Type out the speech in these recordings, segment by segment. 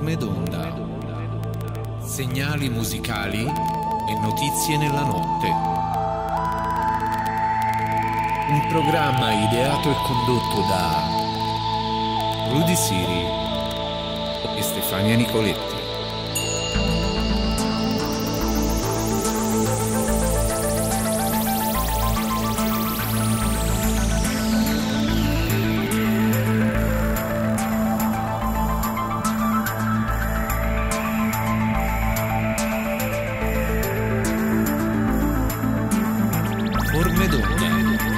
Forme d'onda, segnali musicali e notizie nella notte. Un programma ideato e condotto da Rudy Siri e Stefania Nicoletti. Forme d'onda.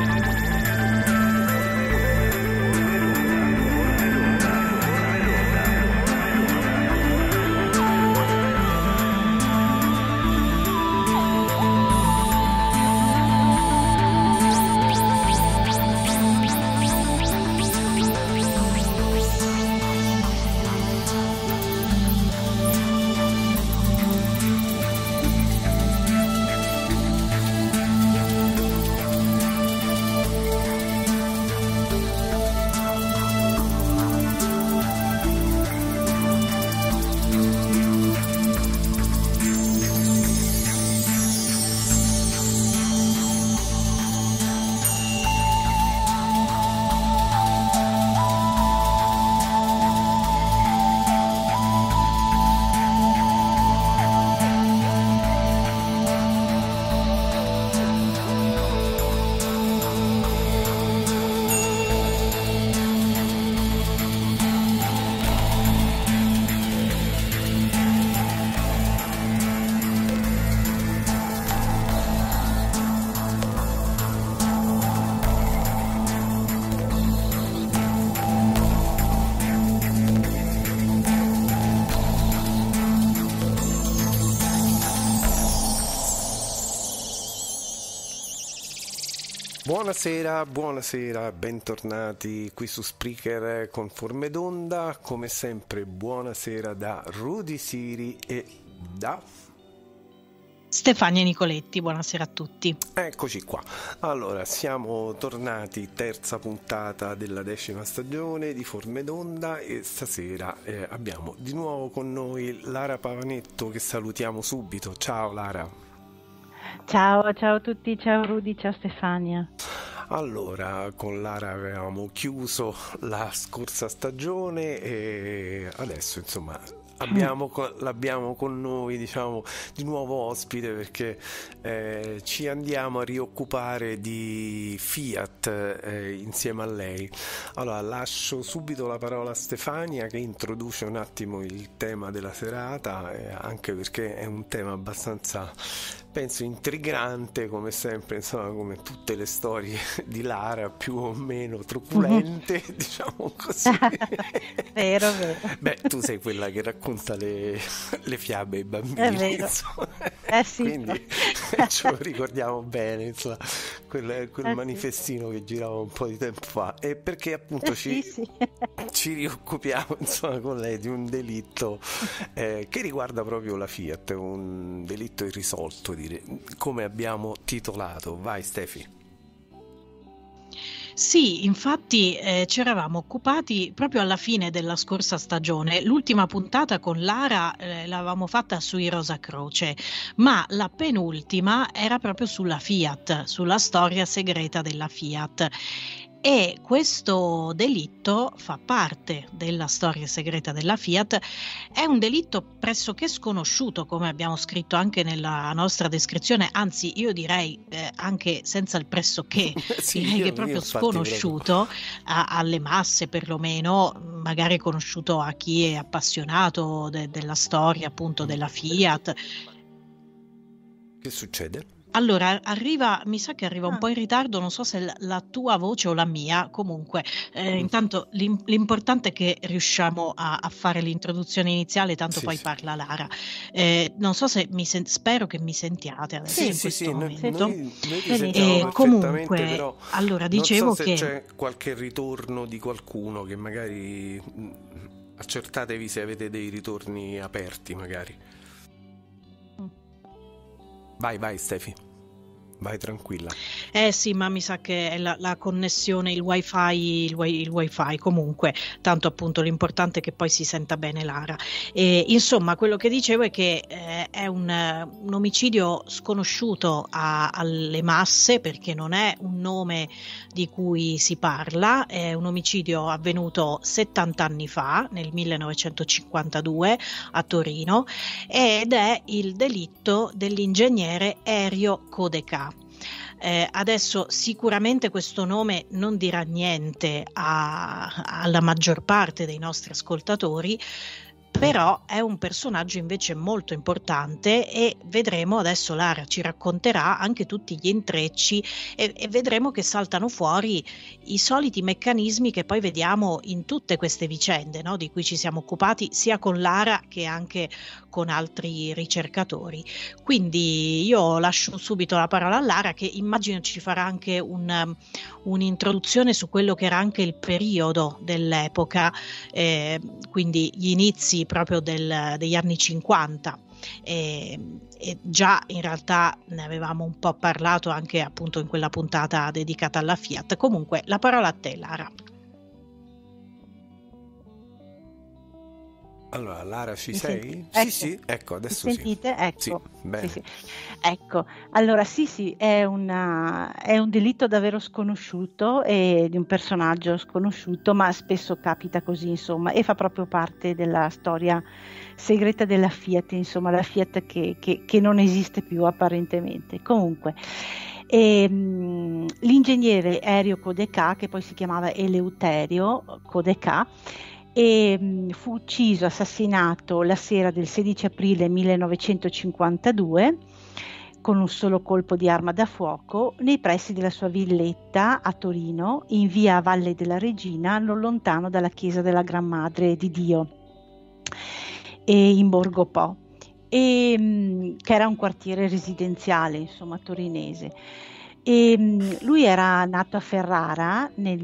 Buonasera, bentornati qui su Spreaker con Forme d'onda. Come sempre buonasera da Rudy Siri e da Stefania Nicoletti, buonasera a tutti. Eccoci qua. Allora, siamo tornati, terza puntata della 10ª stagione di Forme d'onda e stasera abbiamo di nuovo con noi Lara Pavanetto, che salutiamo subito. Ciao Lara. Ciao a tutti, ciao Rudy, ciao Stefania. Allora, con Lara avevamo chiuso la scorsa stagione e adesso insomma l'abbiamo con noi, diciamo, di nuovo ospite, perché ci andiamo a rioccupare di Fiat insieme a lei. Allora, lascio subito la parola a Stefania, che introduce un attimo il tema della serata, anche perché è un tema abbastanza, penso, intrigante, come sempre, insomma, come tutte le storie di Lara, più o meno truculente, diciamo così. Vero. Beh, tu sei quella che racconta le fiabe ai bambini, È vero. Sì. Quindi ce lo ricordiamo bene, insomma, quel manifestino che girava un po' di tempo fa, e perché appunto ci rioccupiamo, insomma, con lei di un delitto che riguarda proprio la Fiat, un delitto irrisolto, come abbiamo titolato. Vai Stefi. Sì, infatti ci eravamo occupati proprio alla fine della scorsa stagione. L'ultima puntata con Lara l'avevamo fatta sui Rosa Croce, ma la penultima era proprio sulla Fiat, sulla storia segreta della Fiat. E questo delitto fa parte della storia segreta della Fiat. È un delitto pressoché sconosciuto, come abbiamo scritto anche nella nostra descrizione, anzi io direi anche senza il pressoché, Sì, direi che è proprio sconosciuto alle masse, perlomeno, magari conosciuto a chi è appassionato della storia appunto della Fiat. Che succede? Allora, mi sa che arriva un po' in ritardo, non so se la tua voce o la mia, comunque, intanto l'importante è che riusciamo a fare l'introduzione iniziale, tanto poi parla Lara. Non so se spero che mi sentiate adesso in questo momento. Noi ti sentiamo perfettamente, comunque, però allora, dicevo non so se che c'è qualche ritorno di qualcuno, che magari accertatevi se avete dei ritorni aperti, magari. Vai Stefi. vai tranquilla. Sì, ma mi sa che è la connessione, il wifi comunque, tanto appunto l'importante è che poi si senta bene Lara. Insomma, quello che dicevo è che è un omicidio sconosciuto alle masse, perché non è un nome di cui si parla, è un omicidio avvenuto 70 anni fa, nel 1952 a Torino, ed è il delitto dell'ingegnere Erio Codecà. Adesso sicuramente questo nome non dirà niente alla maggior parte dei nostri ascoltatori, però è un personaggio invece molto importante, e vedremo adesso, Lara ci racconterà anche tutti gli intrecci, e vedremo che saltano fuori i soliti meccanismi che poi vediamo in tutte queste vicende, no? Di cui ci siamo occupati sia con Lara che anche con altri ricercatori. Quindi io lascio subito la parola a Lara, che immagino ci farà anche un'introduzione su quello che era anche il periodo dell'epoca, quindi gli inizi proprio degli anni 50, e già in realtà ne avevamo un po' parlato anche appunto in quella puntata dedicata alla Fiat. Comunque la parola a te, Lara. Allora, Lara, ci Mi sei? sentite? Sì, Ecco. sì, ecco, Mi adesso sì. sentite? Ecco. Sì, bene. Sì. Ecco, allora sì, è un delitto davvero sconosciuto e di un personaggio sconosciuto, ma spesso capita così, insomma, e fa proprio parte della storia segreta della Fiat, insomma, la Fiat che non esiste più apparentemente. Comunque, l'ingegnere Erio Codecà, che poi si chiamava Eleuterio Codecà, fu ucciso, assassinato la sera del 16 aprile 1952 con un solo colpo di arma da fuoco nei pressi della sua villetta a Torino, in via Valle della Regina, non lontano dalla chiesa della Gran Madre di Dio, e in Borgo Po, che era un quartiere residenziale, insomma, torinese. Lui era nato a Ferrara nel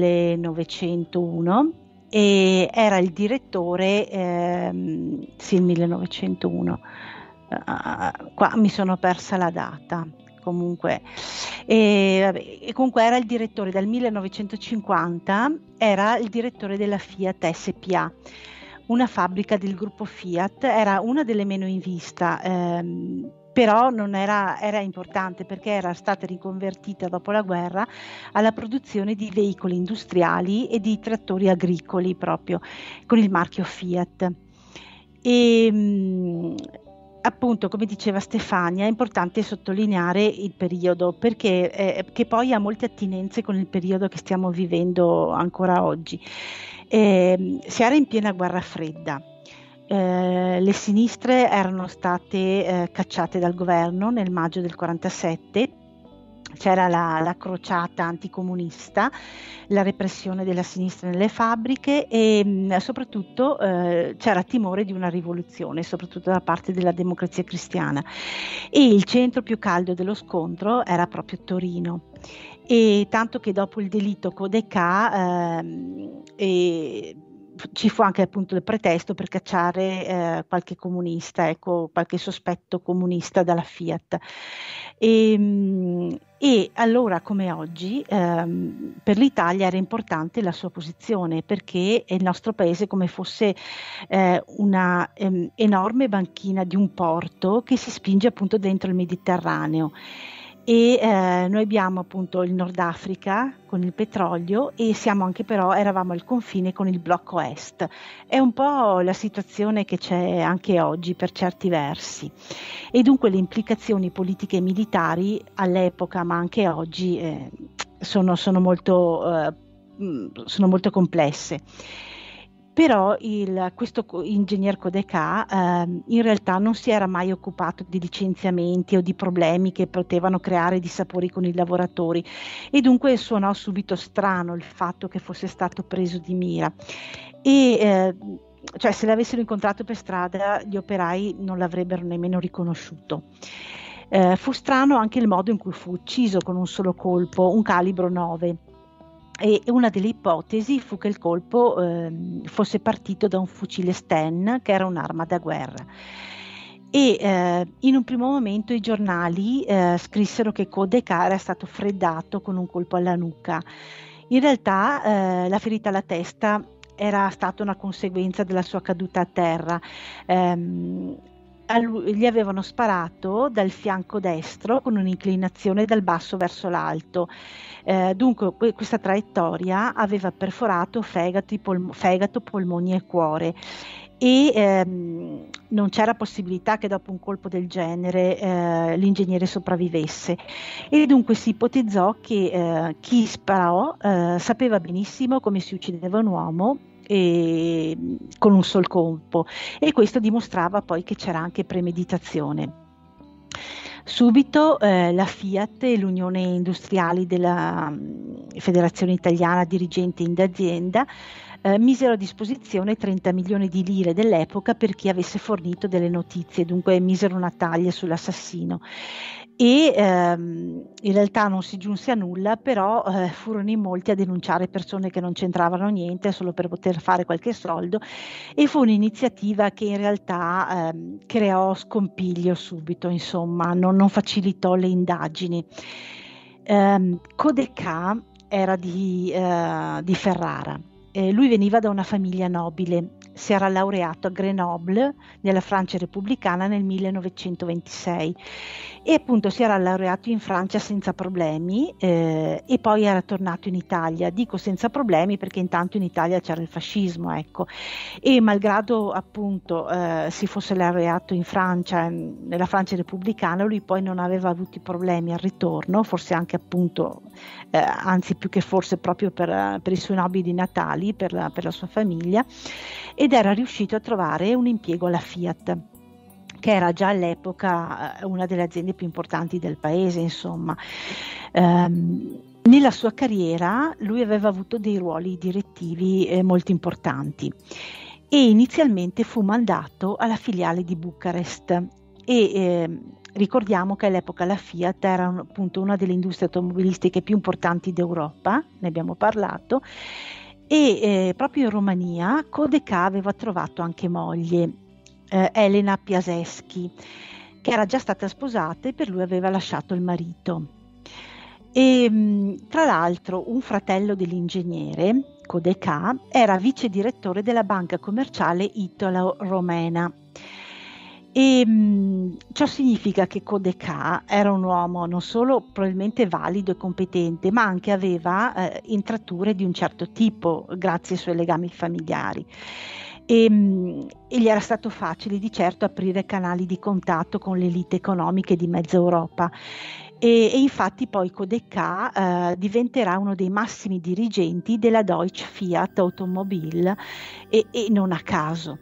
1901 e era il direttore, sì, il 1901, qua mi sono persa la data, comunque, e comunque era il direttore dal 1950, era il direttore della Fiat SPA, una fabbrica del gruppo Fiat, era una delle meno in vista, però non era importante perché era stata riconvertita dopo la guerra alla produzione di veicoli industriali e di trattori agricoli, proprio con il marchio Fiat. Appunto, come diceva Stefania, è importante sottolineare il periodo perché che poi ha molte attinenze con il periodo che stiamo vivendo ancora oggi. Si era in piena guerra fredda. Le sinistre erano state cacciate dal governo nel maggio del 47, c'era la crociata anticomunista, la repressione della sinistra nelle fabbriche e soprattutto c'era timore di una rivoluzione, soprattutto da parte della Democrazia Cristiana, e il centro più caldo dello scontro era proprio Torino. E tanto che dopo il delitto Codecà ci fu anche appunto il pretesto per cacciare qualche comunista, ecco, qualche sospetto comunista dalla Fiat. E allora, come oggi, per l'Italia era importante la sua posizione, perché il nostro paese come fosse una enorme banchina di un porto che si spinge appunto dentro il Mediterraneo. E noi abbiamo appunto il Nord Africa con il petrolio e eravamo al confine con il blocco est. È un po' la situazione che c'è anche oggi per certi versi, e dunque le implicazioni politiche e militari all'epoca ma anche oggi sono molto complesse. Però questo ingegner Codecà in realtà non si era mai occupato di licenziamenti o di problemi che potevano creare dissapori con i lavoratori, e dunque suonò subito strano il fatto che fosse stato preso di mira, e cioè se l'avessero incontrato per strada gli operai non l'avrebbero nemmeno riconosciuto. Fu strano anche il modo in cui fu ucciso con un solo colpo, un calibro 9. E una delle ipotesi fu che il colpo fosse partito da un fucile Sten, che era un'arma da guerra. e in un primo momento i giornali scrissero che Codecà era stato freddato con un colpo alla nuca. In realtà la ferita alla testa era stata una conseguenza della sua caduta a terra. Gli avevano sparato dal fianco destro con un'inclinazione dal basso verso l'alto. Dunque questa traiettoria aveva perforato fegato, polmoni e cuore. E non c'era possibilità che dopo un colpo del genere l'ingegnere sopravvivesse, e dunque si ipotizzò che chi sparò sapeva benissimo come si uccideva un uomo con un sol colpo, e questo dimostrava poi che c'era anche premeditazione. Subito la Fiat e l'Unione Industriali della Federazione Italiana Dirigenti in Azienda misero a disposizione 30 milioni di lire dell'epoca per chi avesse fornito delle notizie, dunque misero una taglia sull'assassino. E in realtà non si giunse a nulla, però furono in molti a denunciare persone che non c'entravano niente solo per poter fare qualche soldo, e fu un'iniziativa che in realtà creò scompiglio subito, insomma, non facilitò le indagini. Codecà era di Ferrara. Lui veniva da una famiglia nobile, si era laureato a Grenoble nella Francia repubblicana nel 1926 e appunto si era laureato in Francia senza problemi, e poi era tornato in Italia. Dico senza problemi perché intanto in Italia c'era il fascismo, ecco, e malgrado appunto si fosse laureato in Francia, nella Francia repubblicana, lui poi non aveva avuto problemi al ritorno, forse anche appunto anzi più che forse proprio per i suoi nobili natali, per la sua famiglia, ed era riuscito a trovare un impiego alla Fiat, che era già all'epoca una delle aziende più importanti del paese, insomma. Nella sua carriera lui aveva avuto dei ruoli direttivi molto importanti, e inizialmente fu mandato alla filiale di Bucarest, e ricordiamo che all'epoca la Fiat era appunto una delle industrie automobilistiche più importanti d'Europa, ne abbiamo parlato, e proprio in Romania Codecà aveva trovato anche moglie, Elena Piaseschi, che era già stata sposata e per lui aveva lasciato il marito. E tra l'altro un fratello dell'ingegnere, Codecà, era vice direttore della banca commerciale Italo-Romena. Ciò significa che Codecà era un uomo non solo probabilmente valido e competente, ma anche aveva intrature di un certo tipo grazie ai suoi legami familiari. E gli era stato facile di certo aprire canali di contatto con le elite economiche di mezza Europa, e infatti poi Codecà diventerà uno dei massimi dirigenti della Deutsche Fiat Automobil, e non a caso.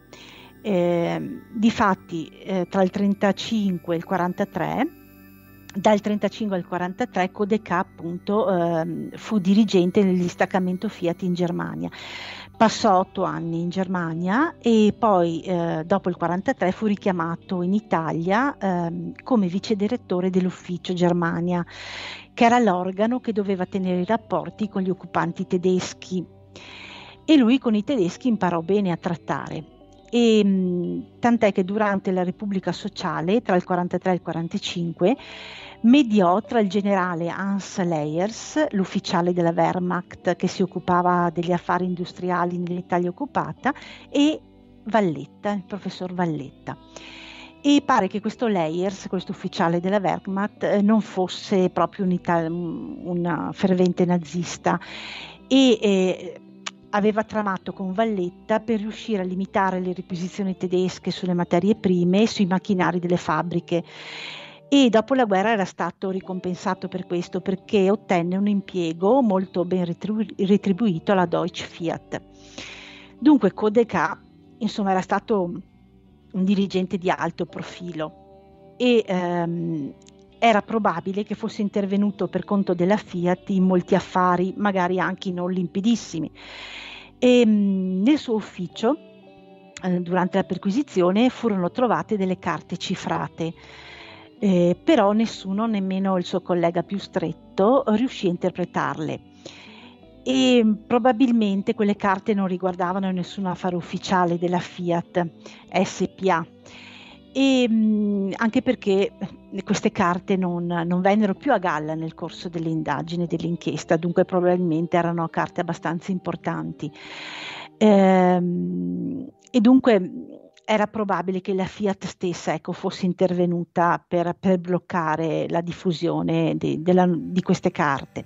Difatti tra il 35 e il 43, dal 35 al 43 Codecà appunto fu dirigente del distaccamento Fiat in Germania. Passò 8 anni in Germania e poi dopo il 43 fu richiamato in Italia come vice direttore dell'ufficio Germania, che era l'organo che doveva tenere i rapporti con gli occupanti tedeschi, e lui con i tedeschi imparò bene a trattare. Tant'è che durante la Repubblica Sociale tra il 43 e il 45 mediò tra il generale Hans Leyers, l'ufficiale della Wehrmacht che si occupava degli affari industriali nell'Italia occupata, e Valletta, il professor Valletta. E pare che questo Leyers, questo ufficiale della Wehrmacht, non fosse proprio un fervente nazista, e aveva tramato con Valletta per riuscire a limitare le requisizioni tedesche sulle materie prime e sui macchinari delle fabbriche, e dopo la guerra era stato ricompensato per questo, perché ottenne un impiego molto ben retribuito alla Deutsche Fiat. Dunque Codecà insomma era stato un dirigente di alto profilo, e era probabile che fosse intervenuto per conto della Fiat in molti affari, magari anche non limpidissimi. E nel suo ufficio, durante la perquisizione, furono trovate delle carte cifrate, però nessuno, nemmeno il suo collega più stretto, riuscì a interpretarle. E probabilmente quelle carte non riguardavano nessun affare ufficiale della Fiat SPA. e anche perché queste carte non vennero più a galla nel corso delle indagini, dell'inchiesta, dunque probabilmente erano carte abbastanza importanti. E dunque era probabile che la Fiat stessa, ecco, fosse intervenuta per bloccare la diffusione di queste carte.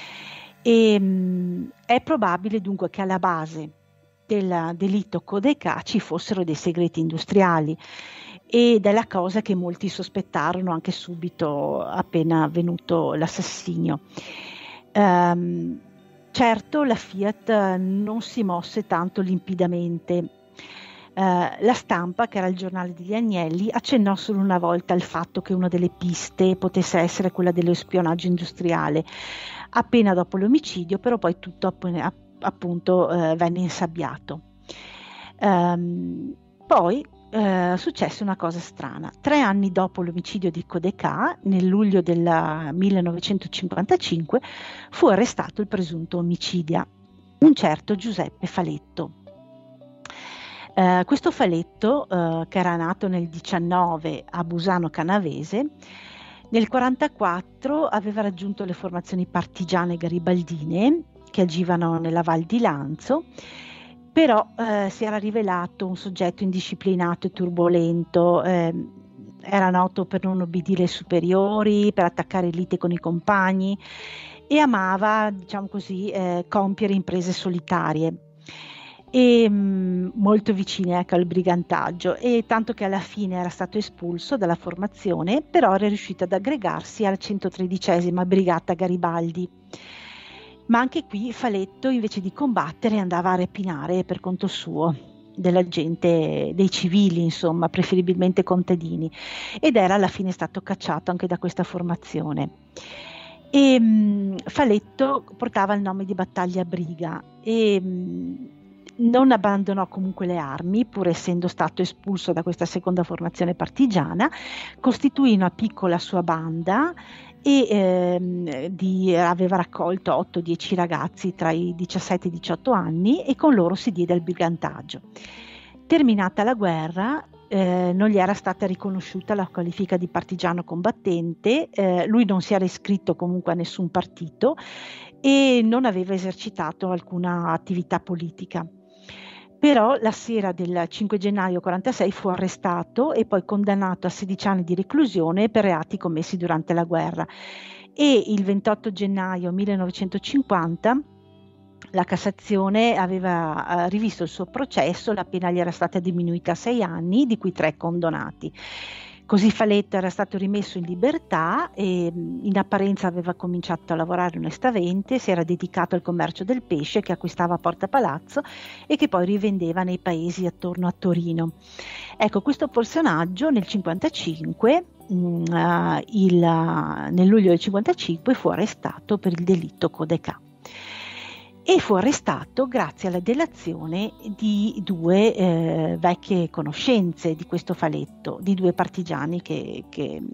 È probabile dunque che alla base del delitto Codeca ci fossero dei segreti industriali, ed è la cosa che molti sospettarono anche subito appena avvenuto l'assassinio. Certo, la Fiat non si mosse tanto limpidamente. La Stampa, che era il giornale degli Agnelli, accennò solo una volta al fatto che una delle piste potesse essere quella dello spionaggio industriale, appena dopo l'omicidio, però poi tutto appunto venne insabbiato. Poi successe una cosa strana. 3 anni dopo l'omicidio di Codeca, nel luglio del 1955, fu arrestato il presunto omicida, un certo Giuseppe Faletto. Questo Faletto, che era nato nel 19 a Busano Canavese, nel 1944 aveva raggiunto le formazioni partigiane garibaldine che agivano nella Val di Lanzo, però si era rivelato un soggetto indisciplinato e turbolento. Era noto per non obbedire ai superiori, per attaccare liti con i compagni, e amava, diciamo così, compiere imprese solitarie e molto vicine al brigantaggio, e tanto che alla fine era stato espulso dalla formazione, però era riuscito ad aggregarsi alla 113ª Brigata Garibaldi. Ma anche qui Faletto, invece di combattere, andava a rapinare per conto suo della gente, dei civili, insomma, preferibilmente contadini, ed era alla fine stato cacciato anche da questa formazione. E Faletto portava il nome di Battaglia Briga e non abbandonò comunque le armi, pur essendo stato espulso da questa seconda formazione partigiana. Costituì una piccola sua banda e aveva raccolto 8-10 ragazzi tra i 17 e i 18 anni, e con loro si diede al brigantaggio. Terminata la guerra, non gli era stata riconosciuta la qualifica di partigiano combattente, lui non si era iscritto comunque a nessun partito e non aveva esercitato alcuna attività politica. Però la sera del 5 gennaio 1946 fu arrestato e poi condannato a 16 anni di reclusione per reati commessi durante la guerra, e il 28 gennaio 1950 la Cassazione aveva rivisto il suo processo, la pena gli era stata diminuita a 6 anni, di cui 3 condonati. Così Faletto era stato rimesso in libertà e in apparenza aveva cominciato a lavorare onestamente, si era dedicato al commercio del pesce che acquistava a Porta Palazzo e che poi rivendeva nei paesi attorno a Torino. Ecco, questo personaggio nel 1955, nel luglio del 1955, fu arrestato per il delitto Codeca. E fu arrestato grazie alla delazione di 2 vecchie conoscenze di questo Faletto, di 2 partigiani che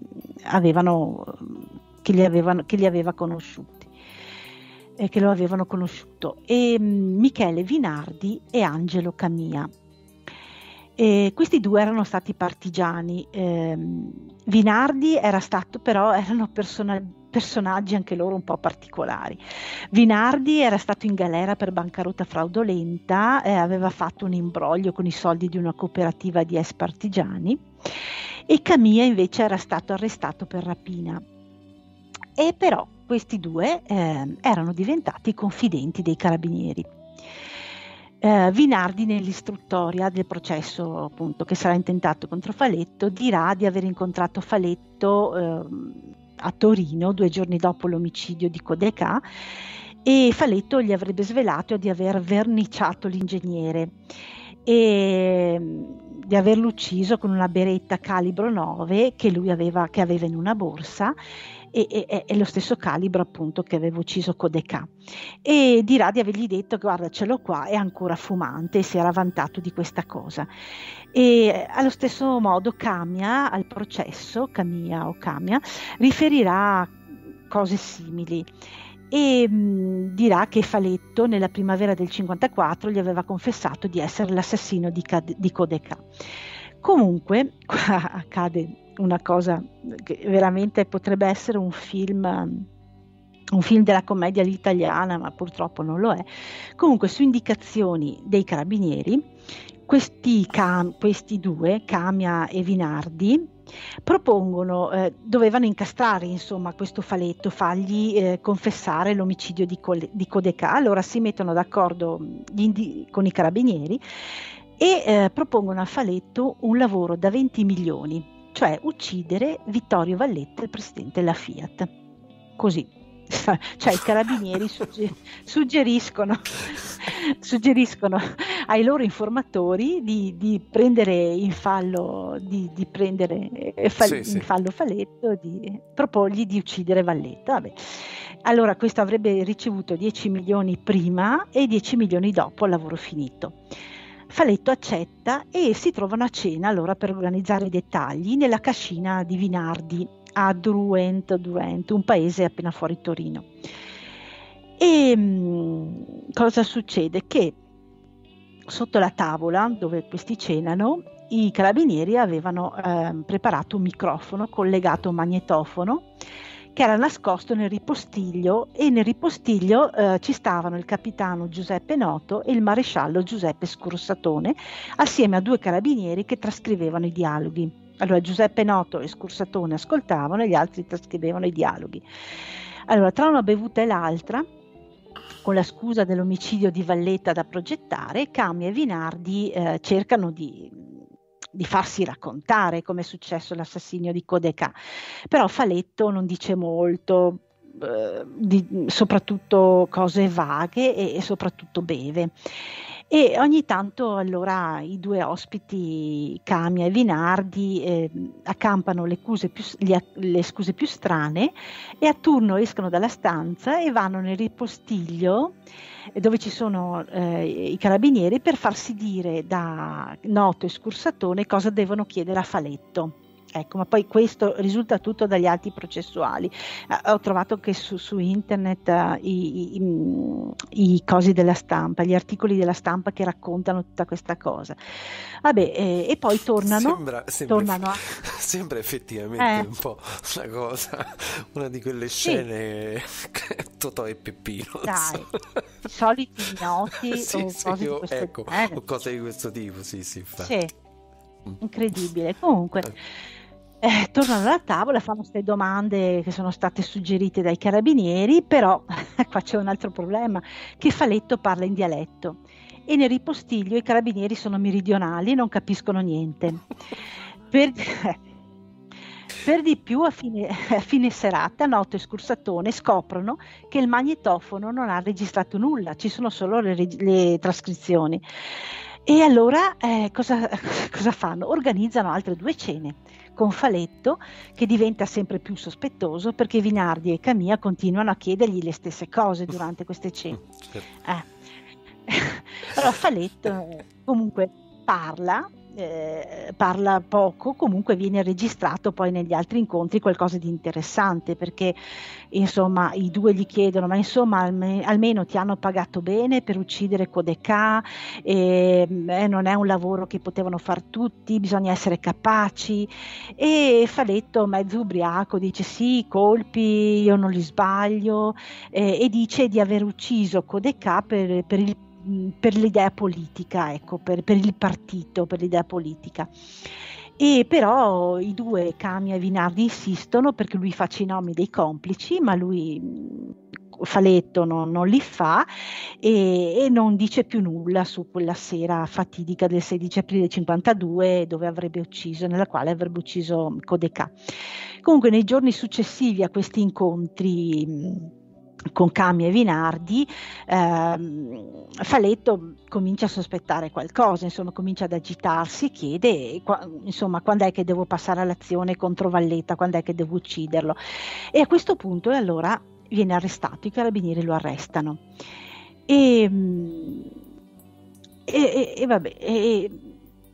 li aveva conosciuti, che lo avevano conosciuto, Michele Vinardi e Angelo Camia. Questi 2 erano stati partigiani. Vinardi era stato, però erano personaggi anche loro un po' particolari. Vinardi era stato in galera per bancarotta fraudolenta, aveva fatto un imbroglio con i soldi di una cooperativa di ex partigiani, e Camia invece era stato arrestato per rapina. E però questi 2 erano diventati confidenti dei carabinieri. Vinardi, nell'istruttoria del processo appunto che sarà intentato contro Faletto, dirà di aver incontrato Faletto a Torino 2 giorni dopo l'omicidio di Codeca, e Faletto gli avrebbe svelato di aver verniciato l'ingegnere e di averlo ucciso con una beretta calibro 9 che aveva in una borsa, e lo stesso calibro appunto che aveva ucciso Codeca, e dirà di avergli detto: guarda, ce l'ho qua, è ancora fumante, e si era vantato di questa cosa. E allo stesso modo Camia al processo, Camia riferirà cose simili e dirà che Faletto nella primavera del 54 gli aveva confessato di essere l'assassino di Codeca. Comunque, qua accade una cosa che veramente potrebbe essere un film della commedia all'italiana, ma purtroppo non lo è. Comunque, su indicazioni dei carabinieri, questi due, Camia e Vinardi, dovevano incastrare insomma questo Faletto, fargli confessare l'omicidio di Codecà. Allora si mettono d'accordo con i carabinieri e propongono a Faletto un lavoro da 20 milioni, cioè uccidere Vittorio Valletta, il presidente della Fiat. Così. Cioè i carabinieri suggeriscono ai loro informatori di prendere in fallo Faletto, di proporgli di uccidere Valletta. Vabbè. Allora questo avrebbe ricevuto 10 milioni prima e 10 milioni dopo al lavoro finito. Faletto accetta e si trovano a cena allora per organizzare i dettagli nella cascina di Vinardi a Durent, un paese appena fuori Torino. E cosa succede? Che sotto la tavola dove questi cenano, i carabinieri avevano preparato un microfono collegato a un magnetofono che era nascosto nel ripostiglio, e nel ripostiglio ci stavano il capitano Giuseppe Noto e il maresciallo Giuseppe Scorsatone, assieme a 2 carabinieri che trascrivevano i dialoghi. Allora Giuseppe Noto e Scorsatone ascoltavano e gli altri trascrivevano i dialoghi. Allora, tra una bevuta e l'altra, con la scusa dell'omicidio di Valletta da progettare, Camia e Vinardi cercano di farsi raccontare come è successo l'assassinio di Codecà. Però Faletto non dice molto, soprattutto cose vaghe e soprattutto beve. E ogni tanto allora i 2 ospiti, Camia e Vinardi, accampano le scuse più strane e a turno escono dalla stanza e vanno nel ripostiglio dove ci sono i carabinieri per farsi dire da Noto e Scorsatone cosa devono chiedere a Faletto. Ecco, ma poi questo risulta tutto dagli atti processuali. Ho trovato che su internet i cosi della stampa, gli articoli della stampa che raccontano tutta questa cosa. Vabbè, e poi tornano. Sembra effettivamente un po' una cosa, una di quelle scene Totò e Peppino. Dai, i soliti noti o cose di questo tipo, sì, infatti. Sì, incredibile. Comunque. Tornano alla tavola, fanno queste domande che sono state suggerite dai carabinieri, però qua c'è un altro problema, che Faletto parla in dialetto e nel ripostiglio i carabinieri sono meridionali e non capiscono niente. Per di più a fine serata Noto e Scorsatone scoprono che il magnetofono non ha registrato nulla, ci sono solo le trascrizioni. E allora cosa fanno? Organizzano altre 2 cene con Faletto, che diventa sempre più sospettoso perché Vinardi e Camia continuano a chiedergli le stesse cose durante queste cene. Allora Faletto comunque parla poco, comunque viene registrato poi negli altri incontri qualcosa di interessante, perché insomma i 2 gli chiedono: ma insomma almeno ti hanno pagato bene per uccidere Codecà, non è un lavoro che potevano far tutti, bisogna essere capaci. E Faletto, mezzo ubriaco, dice: sì, i colpi io non li sbaglio, e dice di aver ucciso Codecà per l'idea politica, ecco, per il partito, per l'idea politica. E però i 2, Camia e Vinardi, insistono perché lui faccia i nomi dei complici, ma Faletto non li fa e non dice più nulla su quella sera fatidica del 16 aprile 52 nella quale avrebbe ucciso Codecà. Comunque nei giorni successivi a questi incontri con Camia e Vinardi, Faletto comincia a sospettare qualcosa, insomma comincia ad agitarsi e chiede insomma quando è che devo passare all'azione contro Valletta, quando è che devo ucciderlo. E a questo punto allora viene arrestato, i carabinieri lo arrestano e vabbè,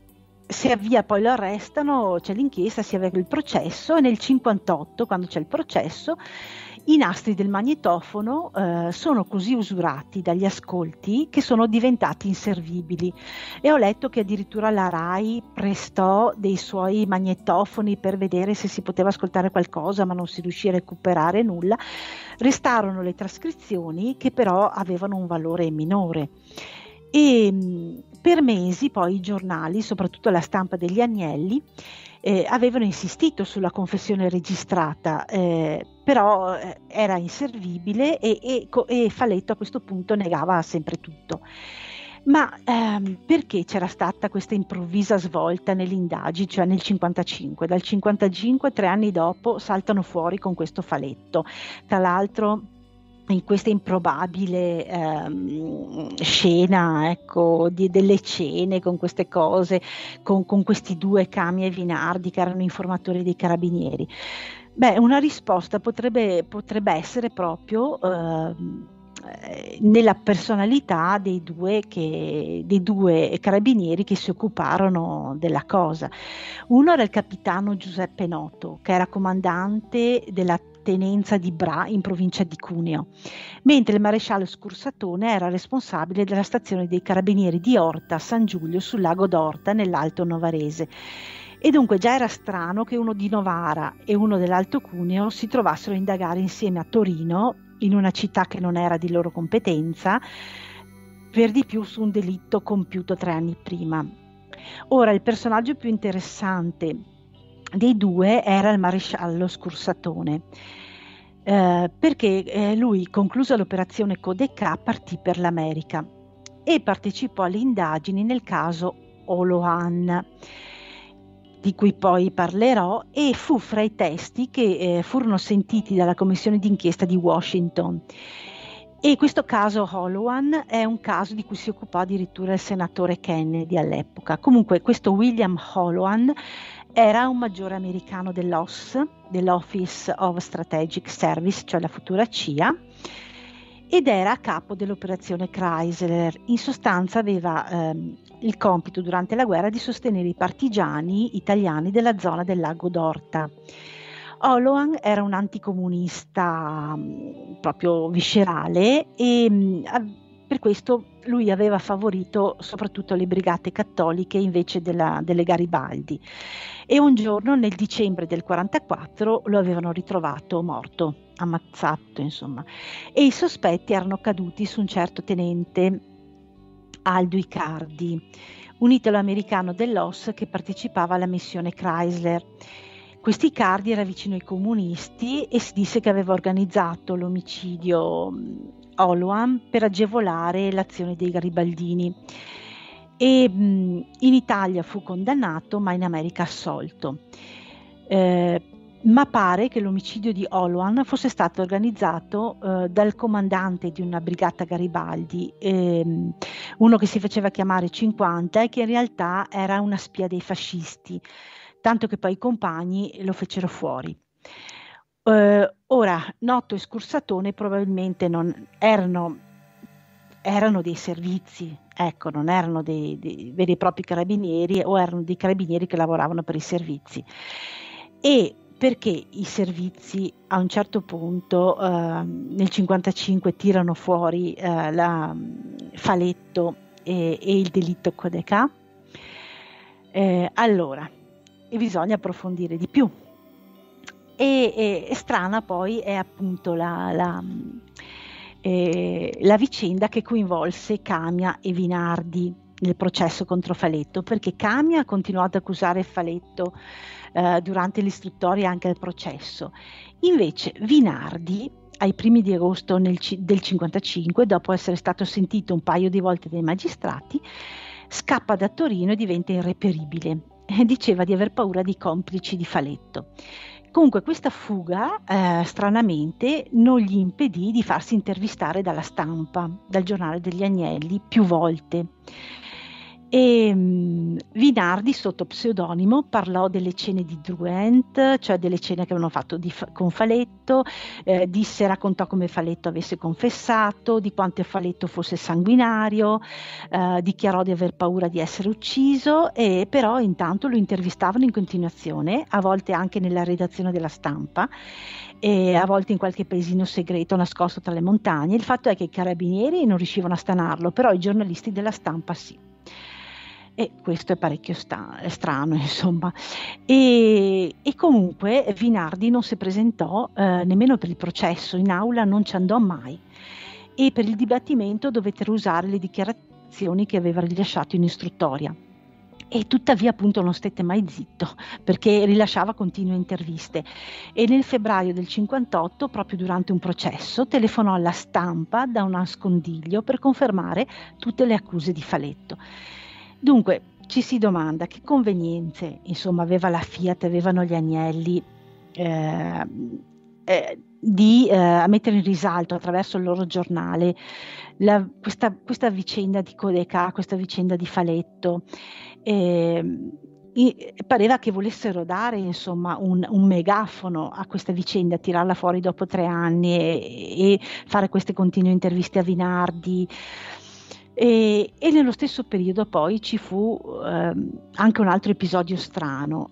si avvia, poi lo arrestano, c'è l'inchiesta, si avvia il processo, e nel 58, quando c'è il processo, i nastri del magnetofono sono così usurati dagli ascolti che sono diventati inservibili, e ho letto che addirittura la RAI prestò dei suoi magnetofoni per vedere se si poteva ascoltare qualcosa, ma non si riuscì a recuperare nulla. Restarono le trascrizioni, che però avevano un valore minore. E per mesi poi i giornali, soprattutto la stampa degli Agnelli, avevano insistito sulla confessione registrata, però era inservibile, e Faletto a questo punto negava sempre tutto. Ma perché c'era stata questa improvvisa svolta nelle indagini, cioè nel 55? Dal 55, 3 anni dopo, saltano fuori con questo Faletto. Tra l'altro, in questa improbabile scena, ecco, delle cene con queste cose, con questi due, Camia e Vinardi, che erano informatori dei carabinieri. Beh, una risposta potrebbe essere proprio nella personalità dei due carabinieri che si occuparono della cosa. Uno era il capitano Giuseppe Noto, che era comandante della tenenza di Bra in provincia di Cuneo, mentre il maresciallo Scursatone era responsabile della stazione dei carabinieri di Orta San Giulio sul lago d'Orta nell'Alto Novarese. E dunque già era strano che uno di Novara e uno dell'Alto Cuneo si trovassero a indagare insieme a Torino, in una città che non era di loro competenza, per di più su un delitto compiuto 3 anni prima. Ora, il personaggio più interessante dei due era il maresciallo Scursatone, perché lui, conclusa l'operazione Codecà, partì per l'America e partecipò alle indagini nel caso Oloan, di cui poi parlerò, e fu fra i testi che furono sentiti dalla commissione d'inchiesta di Washington. E questo caso Oloan è un caso di cui si occupò addirittura il senatore Kennedy all'epoca. Comunque, questo William Oloan era un maggiore americano dell'OSS, dell'Office of Strategic Service, cioè la futura CIA, ed era a capo dell'operazione Chrysler. In sostanza aveva il compito durante la guerra di sostenere i partigiani italiani della zona del lago d'Orta. Oloan era un anticomunista proprio viscerale, e per questo lui aveva favorito soprattutto le brigate cattoliche invece delle Garibaldi, e un giorno nel dicembre del 44 lo avevano ritrovato morto, ammazzato insomma, e i sospetti erano caduti su un certo tenente Aldo Icardi, un italo-americano dell'OSS che partecipava alla missione Chrysler. Questo Icardi era vicino ai comunisti e si disse che aveva organizzato l'omicidio Oloan per agevolare l'azione dei garibaldini, e in Italia fu condannato, ma in America assolto. Ma pare che l'omicidio di Oloan fosse stato organizzato dal comandante di una brigata Garibaldi, uno che si faceva chiamare 50 e che in realtà era una spia dei fascisti, tanto che poi i compagni lo fecero fuori. Ora, Noto e Scursatone probabilmente non erano dei servizi, ecco, non erano dei veri e propri carabinieri, o erano dei carabinieri che lavoravano per i servizi. E perché i servizi a un certo punto nel 55 tirano fuori Faletto e il delitto Codecà? Allora, bisogna approfondire di più. E strana poi è appunto la vicenda che coinvolse Camia e Vinardi nel processo contro Faletto, perché Camia ha continuato ad accusare Faletto durante l'istruttoria, anche al processo. Invece Vinardi, ai primi di agosto del 55, dopo essere stato sentito un paio di volte dai magistrati, scappa da Torino e diventa irreperibile. Diceva di aver paura dei complici di Faletto. Comunque questa fuga, stranamente, non gli impedì di farsi intervistare dalla stampa, dal giornale degli Agnelli, più volte. E Vinardi, sotto pseudonimo, parlò delle cene di Druent, cioè delle cene che avevano fatto con Faletto, raccontò come Faletto avesse confessato, di quanto Faletto fosse sanguinario, dichiarò di aver paura di essere ucciso, e però intanto lo intervistavano in continuazione, a volte anche nella redazione della Stampa, e a volte in qualche paesino segreto nascosto tra le montagne. Il fatto è che i carabinieri non riuscivano a stanarlo, però i giornalisti della Stampa sì. E questo è parecchio strano, insomma. E comunque Vinardi non si presentò nemmeno per il processo, in aula non ci andò mai, e per il dibattimento dovette usare le dichiarazioni che aveva rilasciato in istruttoria. E tuttavia appunto non stette mai zitto, perché rilasciava continue interviste, e nel febbraio del 58, proprio durante un processo, telefonò alla Stampa da un nascondiglio per confermare tutte le accuse di Faletto. Dunque ci si domanda che convenienze, insomma, aveva la Fiat, avevano gli Agnelli di mettere in risalto attraverso il loro giornale questa vicenda di Codecà, questa vicenda di Faletto. Pareva che volessero dare, insomma, un megafono a questa vicenda, tirarla fuori dopo 3 anni e fare queste continue interviste a Vinardi. E nello stesso periodo poi ci fu anche un altro episodio strano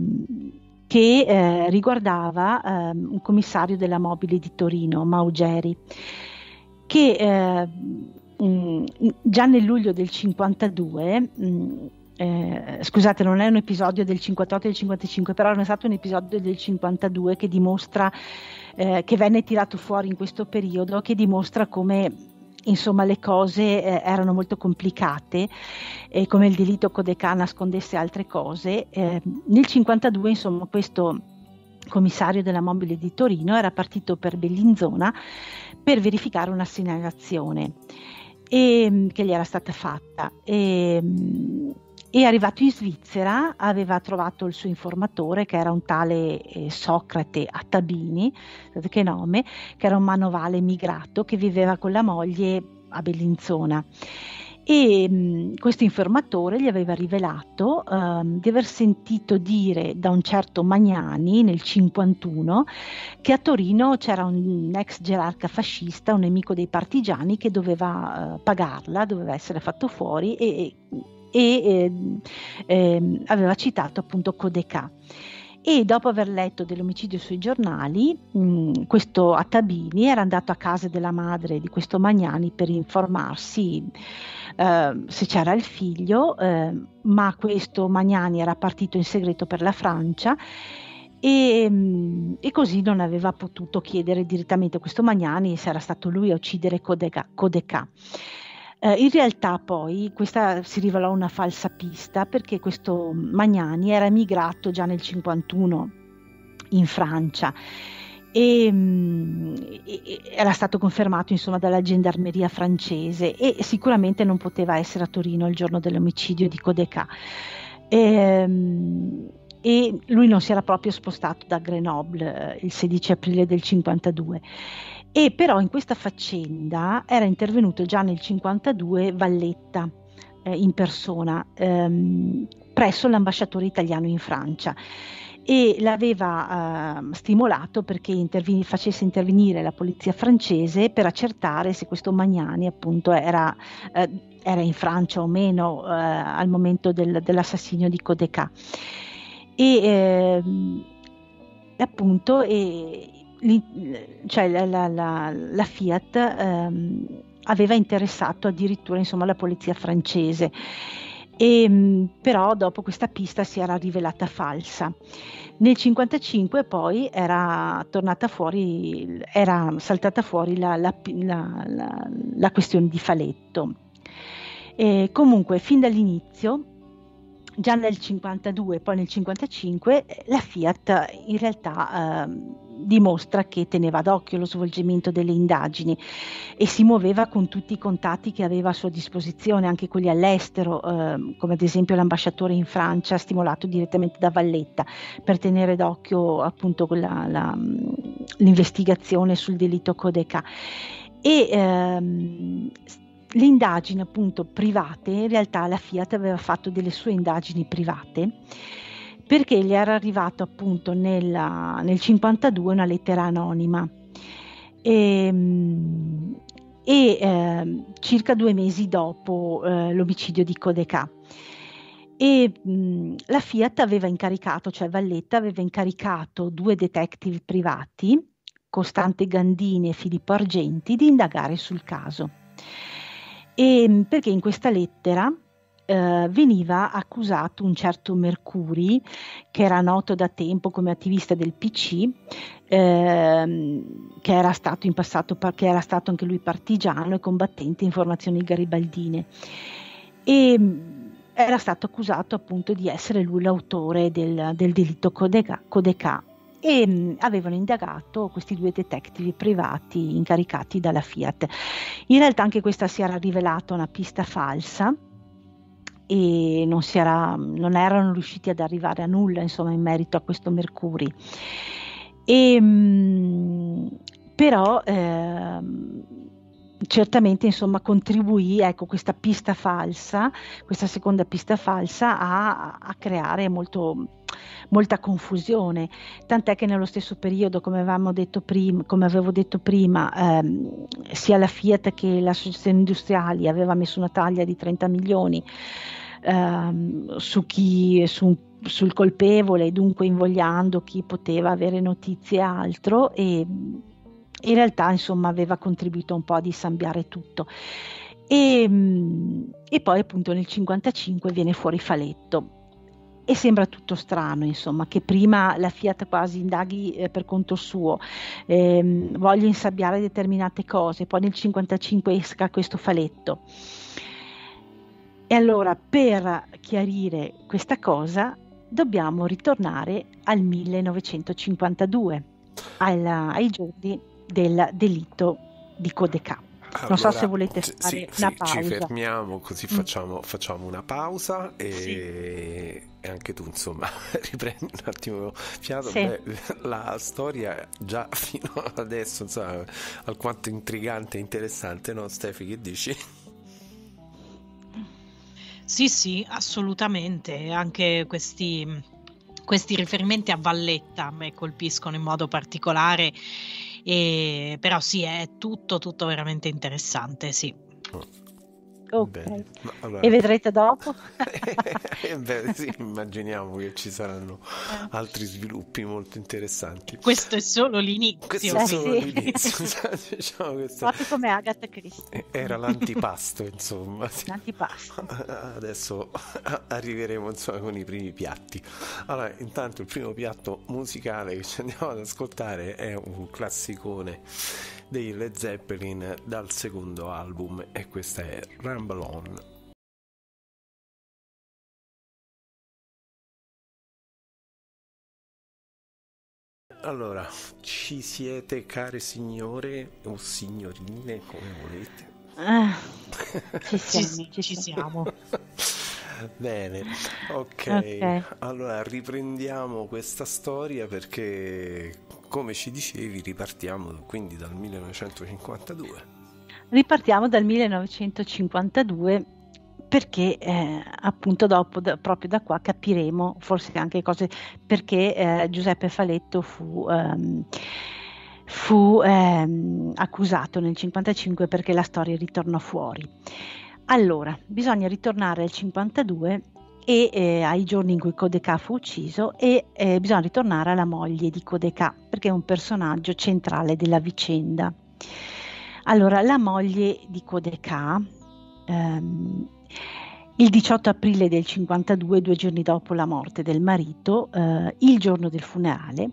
che riguardava un commissario della Mobile di Torino, Maugeri, che già nel luglio del 52, scusate, non è un episodio del 58 e del 55, però è stato un episodio del 52 che dimostra, che venne tirato fuori in questo periodo, che dimostra come, insomma, le cose erano molto complicate, come il delitto Codecà nascondesse altre cose. Nel 52, insomma, questo commissario della Mobile di Torino era partito per Bellinzona per verificare una segnalazione che gli era stata fatta, e arrivato in Svizzera aveva trovato il suo informatore, che era un tale Socrate Attabini, che nome, che era un manovale emigrato che viveva con la moglie a Bellinzona. E questo informatore gli aveva rivelato di aver sentito dire da un certo Magnani nel 51 che a Torino c'era un ex gerarca fascista, un nemico dei partigiani, che doveva pagarla, doveva essere fatto fuori, e aveva citato appunto Codecà. E dopo aver letto dell'omicidio sui giornali, questo Attabini era andato a casa della madre di questo Magnani per informarsi se c'era il figlio, ma questo Magnani era partito in segreto per la Francia, e così non aveva potuto chiedere direttamente a questo Magnani se era stato lui a uccidere Codecà. In realtà poi questa si rivelò una falsa pista, perché questo Magnani era emigrato già nel 51 in Francia e era stato confermato, insomma, dalla gendarmeria francese, e sicuramente non poteva essere a Torino il giorno dell'omicidio di Codecà. E lui non si era proprio spostato da Grenoble il 16 aprile del 52. E però in questa faccenda era intervenuto già nel 52 Valletta in persona presso l'ambasciatore italiano in Francia, e l'aveva stimolato perché facesse intervenire la polizia francese per accertare se questo Magnani appunto era in Francia o meno al momento dell'assassinio di Codecà. E appunto cioè la Fiat aveva interessato addirittura, insomma, la polizia francese, però dopo questa pista si era rivelata falsa. Nel 55 poi era saltata fuori la questione di Faletto. Comunque fin dall'inizio, già nel 52 e poi nel 55, la Fiat in realtà dimostra che teneva d'occhio lo svolgimento delle indagini e si muoveva con tutti i contatti che aveva a sua disposizione, anche quelli all'estero, come ad esempio l'ambasciatore in Francia, stimolato direttamente da Valletta, per tenere d'occhio appunto l'investigazione sul delitto Codecà. E le indagini appunto private, in realtà la Fiat aveva fatto delle sue indagini private perché gli era arrivato appunto nel 52 una lettera anonima circa 2 mesi dopo l'omicidio di Codecà. E la Fiat aveva incaricato, cioè Valletta aveva incaricato 2 detective privati, Costante Gandini e Filippo Argenti, di indagare sul caso. E perché in questa lettera veniva accusato un certo Mercuri, che era noto da tempo come attivista del PC, che era stato in passato, che era stato anche lui partigiano e combattente in formazioni garibaldine, e era stato accusato appunto di essere lui l'autore del delitto Codecà. E avevano indagato questi 2 detective privati incaricati dalla Fiat. In realtà anche questa si era rivelata una pista falsa e non erano riusciti ad arrivare a nulla, insomma, in merito a questo Mercuri. Però certamente, insomma, contribuì, ecco, questa pista falsa, questa seconda pista falsa a creare molta confusione, tant'è che nello stesso periodo, come avevo detto prima, sia la Fiat che l'associazione industriali aveva messo una taglia di 30 milioni sul colpevole, dunque invogliando chi poteva avere notizie e altro, e in realtà, insomma, aveva contribuito un po' a dissambiare tutto. E poi appunto nel 55 viene fuori Faletto. E sembra tutto strano, insomma, che prima la Fiat quasi indaghi per conto suo, voglia insabbiare determinate cose, poi nel 55 esca questo Faletto. E allora, per chiarire questa cosa, dobbiamo ritornare al 1952, ai giorni del delitto di Codecà. Non so se volete fare una pausa. Ci fermiamo, così facciamo una pausa e anche tu, insomma, riprendi un attimo fiato. Beh, la storia già fino adesso, insomma, alquanto intrigante e interessante, no Stefi, che dici? Sì, assolutamente, anche questi riferimenti a Valletta a me colpiscono in modo particolare, però sì, è tutto veramente interessante, sì. Ok, allora... E vedrete dopo? Beh, sì, immaginiamo che ci saranno altri sviluppi molto interessanti. Questo è solo l'inizio. Diciamo, proprio come Agatha Christie. Era l'antipasto, insomma. Sì. L'antipasto. Adesso arriveremo, insomma, con i primi piatti. Allora, intanto il primo piatto musicale che ci andiamo ad ascoltare è un classicone dei Led Zeppelin dal secondo album, e questa è Ramble On. Allora, ci siete, care signore o signorine, come volete? Ci siamo. Bene, ok. Allora riprendiamo questa storia perché, come ci dicevi, ripartiamo quindi dal 1952. Ripartiamo dal 1952 perché appunto proprio da qua capiremo forse anche cose, perché Giuseppe Faletto fu accusato nel 1955, perché la storia ritornò fuori. Allora, bisogna ritornare al 52 e ai giorni in cui Codecà fu ucciso, e bisogna ritornare alla moglie di Codecà, perché è un personaggio centrale della vicenda. Allora, la moglie di Codecà, il 18 aprile del 52, 2 giorni dopo la morte del marito, il giorno del funerale,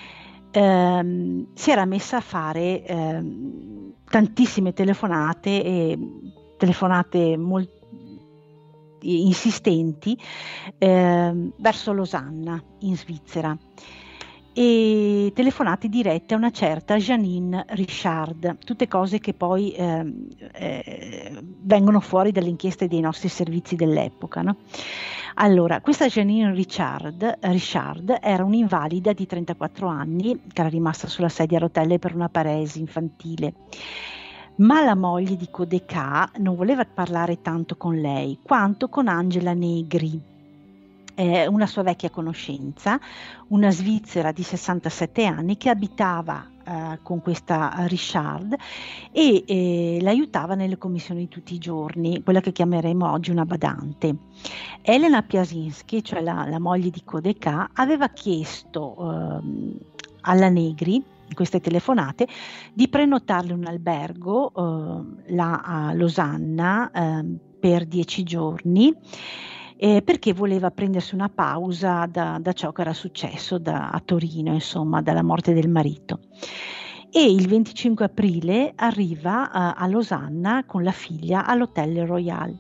si era messa a fare tantissime telefonate molto insistenti verso Losanna in Svizzera, e telefonate dirette a una certa Janine Richard, tutte cose che poi vengono fuori dalle inchieste dei nostri servizi dell'epoca, no? Allora, questa Janine Richard era un'invalida di 34 anni che era rimasta sulla sedia a rotelle per una paresi infantile. Ma la moglie di Codecà non voleva parlare tanto con lei quanto con Angela Negri, una sua vecchia conoscenza, una svizzera di 67 anni che abitava con questa Richard e l'aiutava nelle commissioni di tutti i giorni, quella che chiameremo oggi una badante. Elena Piasinski, cioè la moglie di Codecà, aveva chiesto alla Negri in queste telefonate di prenotarle un albergo là a Losanna per 10 giorni perché voleva prendersi una pausa da ciò che era successo a Torino, insomma, dalla morte del marito. E il 25 aprile arriva a Losanna con la figlia all'Hotel Royal.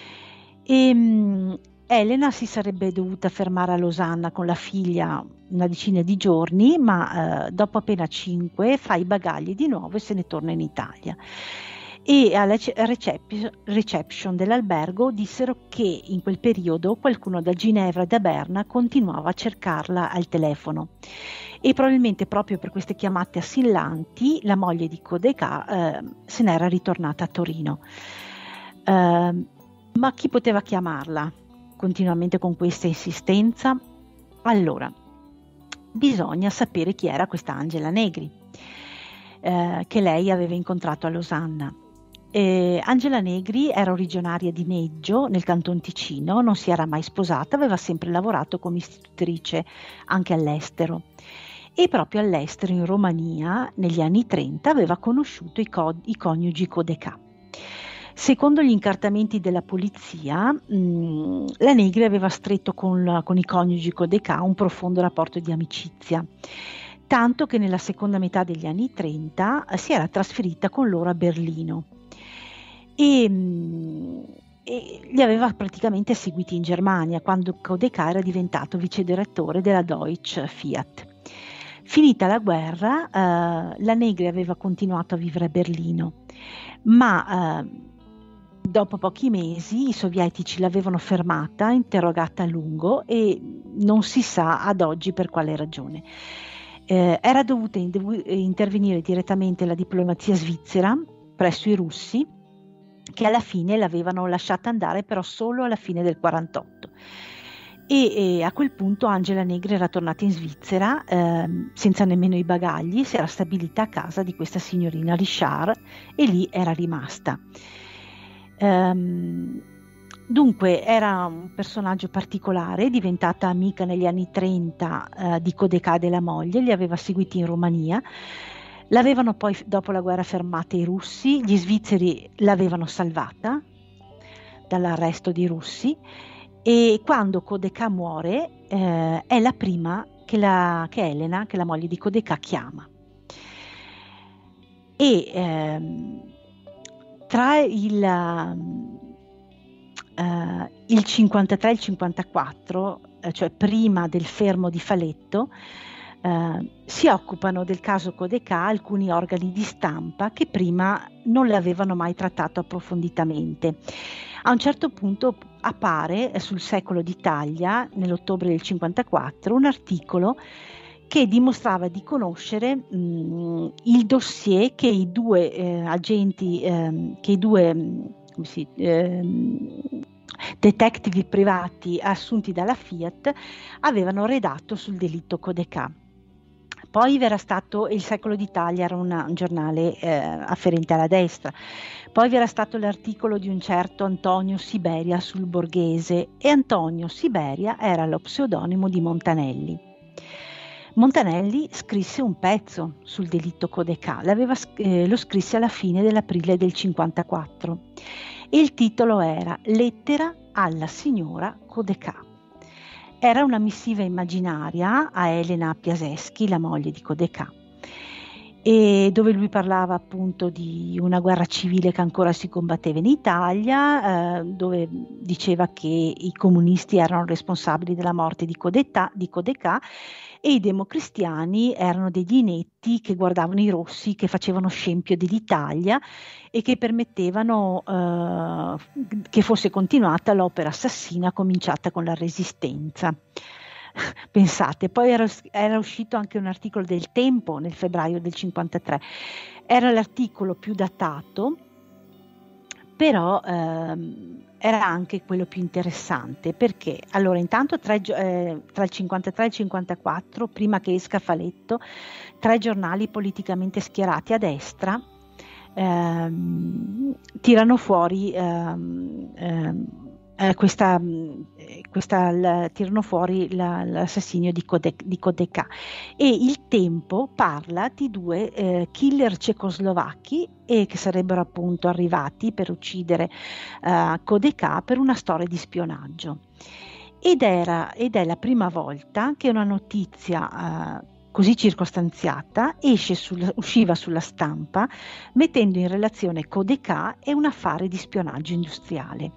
Elena si sarebbe dovuta fermare a Losanna con la figlia una decina di giorni, ma dopo appena 5 fa i bagagli di nuovo e se ne torna in Italia. E alla reception dell'albergo dissero che in quel periodo qualcuno da Ginevra e da Berna continuava a cercarla al telefono e probabilmente proprio per queste chiamate assillanti la moglie di Codecà se n'era ritornata a Torino. Ma chi poteva chiamarla continuamente con questa insistenza? Allora, bisogna sapere chi era questa Angela Negri, che lei aveva incontrato a Losanna. Angela Negri era originaria di Neggio, nel Canton Ticino, non si era mai sposata, aveva sempre lavorato come istitutrice anche all'estero. E proprio all'estero, in Romania, negli anni 30, aveva conosciuto i coniugi Codecà. Secondo gli incartamenti della polizia, la Negri aveva stretto con i coniugi Codecà un profondo rapporto di amicizia, tanto che nella seconda metà degli anni 30 si era trasferita con loro a Berlino e li aveva praticamente seguiti in Germania quando Codecà era diventato vice direttore della Deutsche Fiat. Finita la guerra, la Negri aveva continuato a vivere a Berlino, ma dopo pochi mesi i sovietici l'avevano fermata, interrogata a lungo e non si sa ad oggi per quale ragione. Era dovuta intervenire direttamente la diplomazia svizzera presso i russi, che alla fine l'avevano lasciata andare però solo alla fine del 48. E a quel punto Angela Negri era tornata in Svizzera senza nemmeno i bagagli, si era stabilita a casa di questa signorina Richard e lì era rimasta. Dunque era un personaggio particolare, diventata amica negli anni 30 di Codecà della moglie, li aveva seguiti in Romania, l'avevano poi dopo la guerra fermata i russi, gli svizzeri l'avevano salvata dall'arresto dei russi e quando Codecà muore è la prima che Elena, che la moglie di Codecà, chiama. E tra il 53 e il 54, cioè prima del fermo di Faletto, si occupano del caso Codecà alcuni organi di stampa che prima non l'avevano mai trattato approfonditamente. A un certo punto appare sul Secolo d'Italia, nell'ottobre del 54, un articolo che dimostrava di conoscere il dossier che i due agenti, che i due detective privati assunti dalla Fiat avevano redatto sul delitto Codecà. Poi vi era stato il Secolo d'Italia, era un giornale afferente alla destra. Poi vi era stato l'articolo di un certo Antonio Siberia sul Borghese e Antonio Siberia era lo pseudonimo di Montanelli. Montanelli scrisse un pezzo sul delitto Codecà, lo scrisse alla fine dell'aprile del 54 e il titolo era Lettera alla signora Codecà. Era una missiva immaginaria a Elena Piaseschi, la moglie di Codecà, e dove lui parlava appunto di una guerra civile che ancora si combatteva in Italia, dove diceva che i comunisti erano responsabili della morte di Codecà e i democristiani erano degli inetti che guardavano i rossi che facevano scempio dell'Italia e che permettevano che fosse continuata l'opera assassina cominciata con la Resistenza. Pensate, poi era uscito anche un articolo del Tempo nel febbraio del 53, era l'articolo più datato, però era anche quello più interessante, perché allora intanto tra il 53 e il 54, prima che esca Faletto, 3 giornali politicamente schierati a destra tirano fuori tirano fuori l'assassinio di Codecà, e il Tempo parla di 2 killer cecoslovacchi che sarebbero appunto arrivati per uccidere Codecà per una storia di spionaggio, ed è la prima volta che una notizia così circostanziata usciva sulla stampa, mettendo in relazione Codecà e un affare di spionaggio industriale.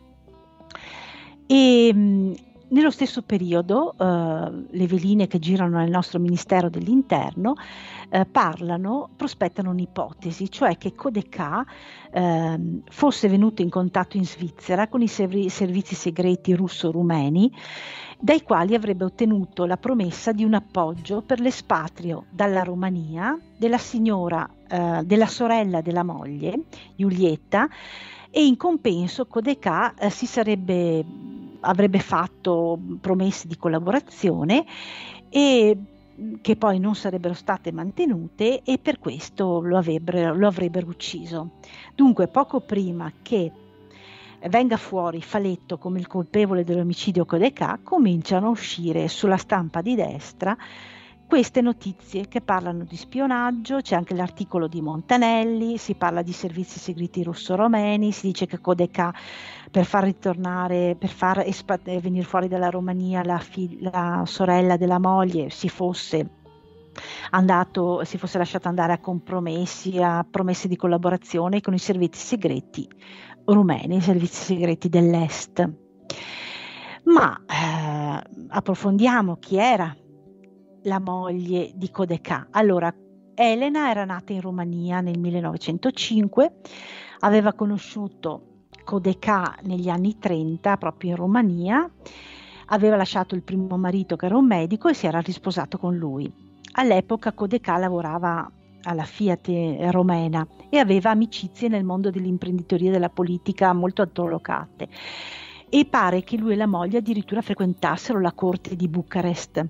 E nello stesso periodo le veline che girano nel nostro Ministero dell'Interno prospettano un'ipotesi, cioè che Codecà fosse venuto in contatto in Svizzera con i servizi segreti russo-rumeni, dai quali avrebbe ottenuto la promessa di un appoggio per l'espatrio dalla Romania della sorella della moglie, Giulietta, e in compenso Codecà avrebbe fatto promesse di collaborazione e che poi non sarebbero state mantenute, e per questo lo avrebbero ucciso. Dunque, poco prima che venga fuori Faletto come il colpevole dell'omicidio Codecà, cominciano a uscire sulla stampa di destra queste notizie che parlano di spionaggio. C'è anche l'articolo di Montanelli, si parla di servizi segreti russo-romeni, si dice che Codecà, per far venire fuori dalla Romania la sorella della moglie, si fosse lasciato andare a compromessi, a promesse di collaborazione con i servizi segreti rumeni, i servizi segreti dell'Est. Ma approfondiamo chi era la moglie di Codecà. Allora, Elena era nata in Romania nel 1905, aveva conosciuto Codecà negli anni 30 proprio in Romania, aveva lasciato il primo marito che era un medico e si era risposato con lui. All'epoca Codecà lavorava alla Fiat romena e aveva amicizie nel mondo dell'imprenditoria e della politica molto altolocate, e pare che lui e la moglie addirittura frequentassero la corte di Bucarest.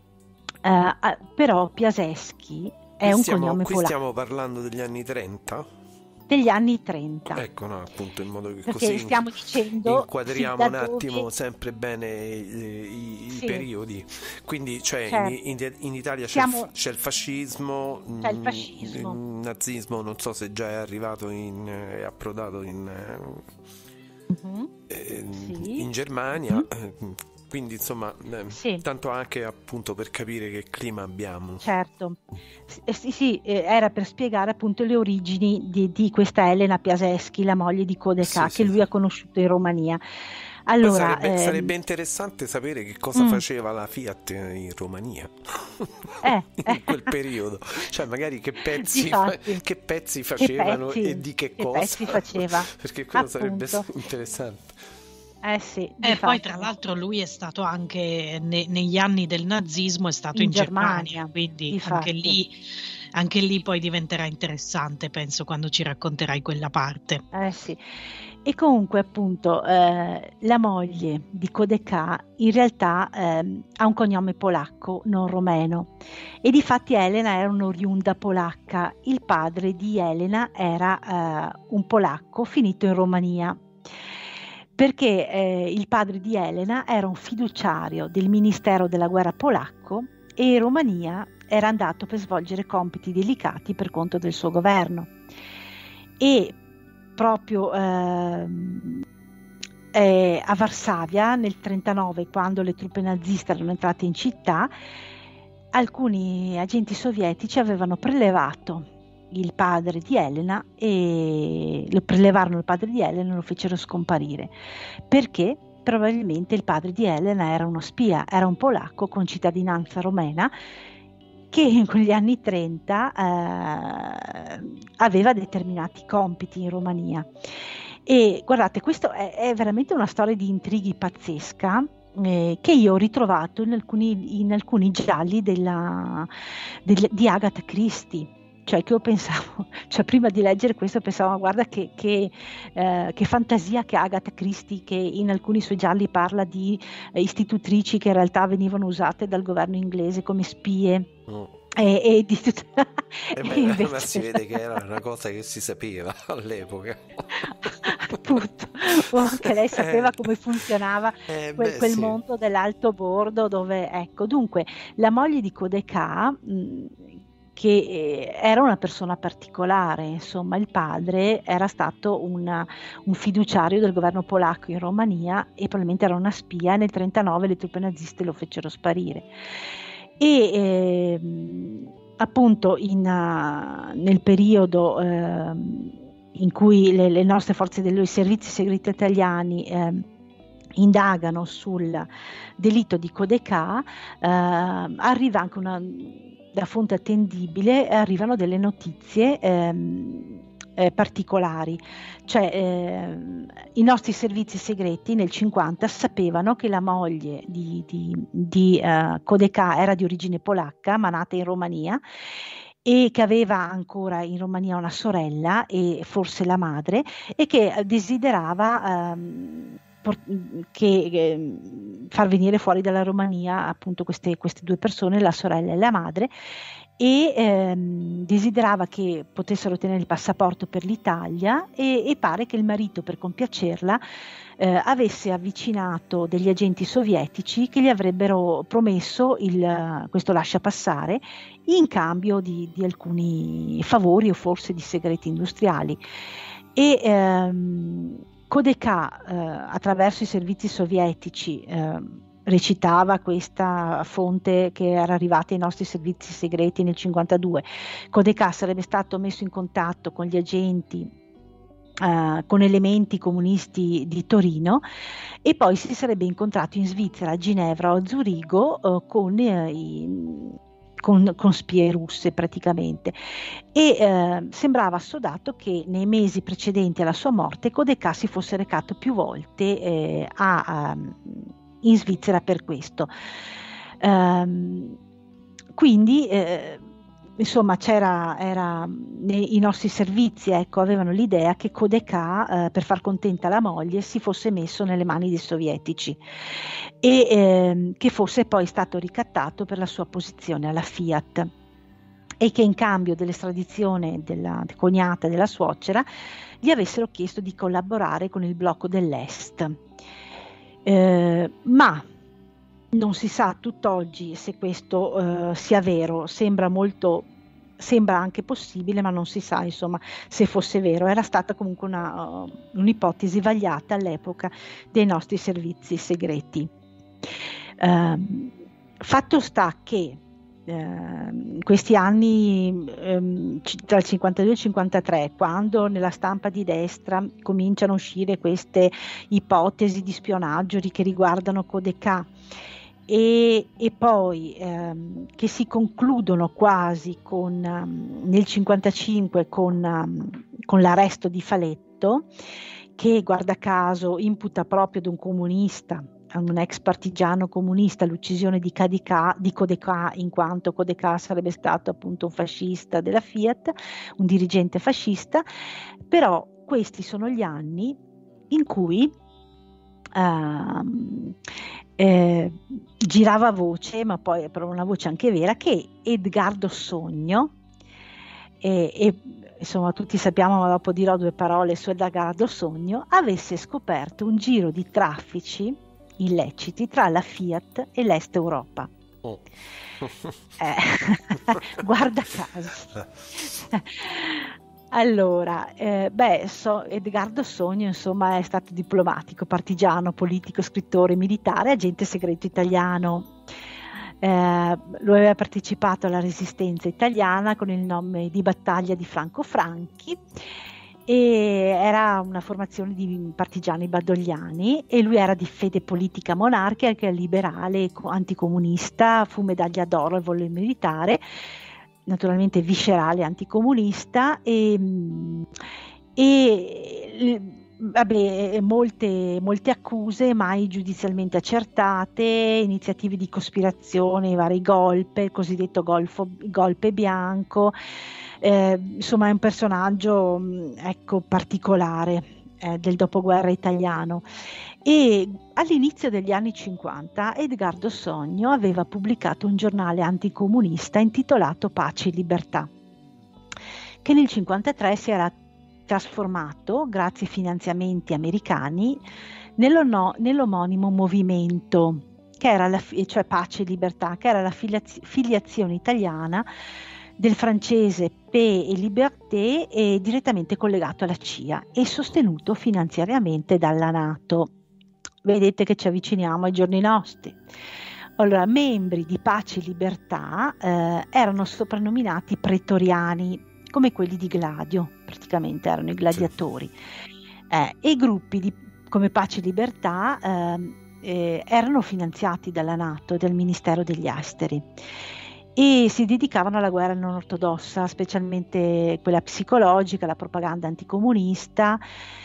Però Piasecki è un cognome polacco. Qui stiamo parlando degli anni 30? Degli anni 30. Ecco, no, appunto, in modo che perché così stiamo dicendo inquadriamo un attimo sempre bene i periodi. Quindi, cioè, certo. in Italia c'è il fascismo, il nazismo, non so se già è arrivato è approdato in Germania. Quindi insomma, tanto anche appunto per capire che clima abbiamo. Certo, era per spiegare appunto le origini di questa Elena Piasecki, la moglie di Codecà, che lui ha conosciuto in Romania. Allora, sarebbe interessante sapere che cosa faceva la Fiat in Romania in quel periodo, cioè magari che pezzi facevano e di che cosa pezzi faceva, perché quello sarebbe interessante. Poi tra l'altro lui è stato anche negli anni del nazismo, è stato in Germania, quindi anche lì poi diventerà interessante, penso, quando ci racconterai quella parte. E comunque appunto la moglie di Codecà in realtà ha un cognome polacco, non romeno, e difatti Elena era un'oriunda polacca. Il padre di Elena era un polacco finito in Romania, perché il padre di Elena era un fiduciario del Ministero della Guerra polacco e in Romania era andato per svolgere compiti delicati per conto del suo governo. E proprio a Varsavia nel 1939, quando le truppe naziste erano entrate in città, alcuni agenti sovietici avevano prelevato il padre di Elena e lo lo fecero scomparire, perché probabilmente il padre di Elena era uno spia, era un polacco con cittadinanza romena che in quegli anni 30 aveva determinati compiti in Romania. E guardate, questo è veramente una storia di intrighi pazzesca, che io ho ritrovato in alcuni gialli di Agatha Christie. Cioè che io pensavo, cioè prima di leggere questo pensavo, "Ma guarda che fantasia che Agatha Christie, che in alcuni suoi gialli parla di istitutrici che in realtà venivano usate dal governo inglese come spie. E di tutto. Ma si vede che era una cosa che si sapeva all'epoca. Appunto, o anche lei sapeva come funzionava quel sì. mondo dell'alto bordo, dove, ecco, dunque, la moglie di Codecà, che era una persona particolare, insomma, il padre era stato un fiduciario del governo polacco in Romania e probabilmente era una spia, e nel 1939 le truppe naziste lo fecero sparire. E appunto nel periodo in cui le nostre forze i servizi segreti italiani indagano sul delitto di Codecà, arriva anche da fonte attendibile, arrivano delle notizie particolari, cioè i nostri servizi segreti nel 50 sapevano che la moglie di Codecà era di origine polacca, ma nata in Romania, e che aveva ancora in Romania una sorella e forse la madre, e che desiderava far venire fuori dalla Romania appunto queste due persone, la sorella e la madre, e desiderava che potessero ottenere il passaporto per l'Italia, e pare che il marito, per compiacerla, avesse avvicinato degli agenti sovietici che gli avrebbero promesso questo lasciapassare in cambio di alcuni favori o forse di segreti industriali. E Codecà, attraverso i servizi sovietici, recitava questa fonte che era arrivata ai nostri servizi segreti nel 52. Codecà sarebbe stato messo in contatto con gli agenti, con elementi comunisti di Torino, e poi si sarebbe incontrato in Svizzera, a Ginevra o a Zurigo con spie russe praticamente, e sembrava assodato che nei mesi precedenti alla sua morte Codecà si fosse recato più volte in Svizzera per questo. Quindi insomma i nostri servizi, ecco, avevano l'idea che Codecà, per far contenta la moglie, si fosse messo nelle mani dei sovietici, e che fosse poi stato ricattato per la sua posizione alla Fiat, e che in cambio dell'estradizione della cognata e della suocera gli avessero chiesto di collaborare con il blocco dell'Est. Ma non si sa tutt'oggi se questo sia vero, sembra anche possibile, ma non si sa, insomma, se fosse vero. Era stata comunque un'ipotesi vagliata all'epoca dei nostri servizi segreti. Fatto sta che in questi anni, tra il 52 e il 53, quando nella stampa di destra cominciano a uscire queste ipotesi di spionaggio che riguardano Codecà, e poi che si concludono quasi nel 55 con l'arresto di Faletto, che guarda caso imputa proprio ad un comunista, a un ex partigiano comunista, l'uccisione di Codecà, in quanto Codecà sarebbe stato appunto un fascista della Fiat, un dirigente fascista. Però questi sono gli anni in cui girava voce, ma poi però una voce anche vera, che Edgardo Sogno, e insomma tutti sappiamo, ma dopo dirò due parole su Edgardo Sogno, avesse scoperto un giro di traffici illeciti tra la Fiat e l'Est Europa. Guarda caso. Allora, Edgardo Sogno, insomma, è stato diplomatico, partigiano, politico, scrittore, militare, agente segreto italiano. Lui aveva partecipato alla resistenza italiana con il nome di Battaglia di Franco Franchi, e era una formazione di partigiani badogliani, e lui era di fede politica monarchica, liberale, anticomunista, fu medaglia d'oro al valore militare, naturalmente viscerale anticomunista, e Vabbè, molte accuse mai giudizialmente accertate, iniziative di cospirazione, vari golpe, il cosiddetto golpe bianco. Insomma, è un personaggio, ecco, particolare del dopoguerra italiano. E all'inizio degli anni 50 Edgardo Sogno aveva pubblicato un giornale anticomunista intitolato Pace e Libertà, che nel 1953 si era trasformato, grazie ai finanziamenti americani, nell'omonimo movimento, che era cioè Pace e Libertà, che era la filiazione italiana del francese Paix et Liberté, e direttamente collegato alla CIA e sostenuto finanziariamente dalla NATO. Vedete che ci avviciniamo ai giorni nostri. Allora, membri di Pace e Libertà erano soprannominati pretoriani, come quelli di Gladio, praticamente erano i gladiatori. E gruppi come Pace e Libertà erano finanziati dalla NATO, dal Ministero degli Esteri, e si dedicavano alla guerra non ortodossa, specialmente quella psicologica, la propaganda anticomunista,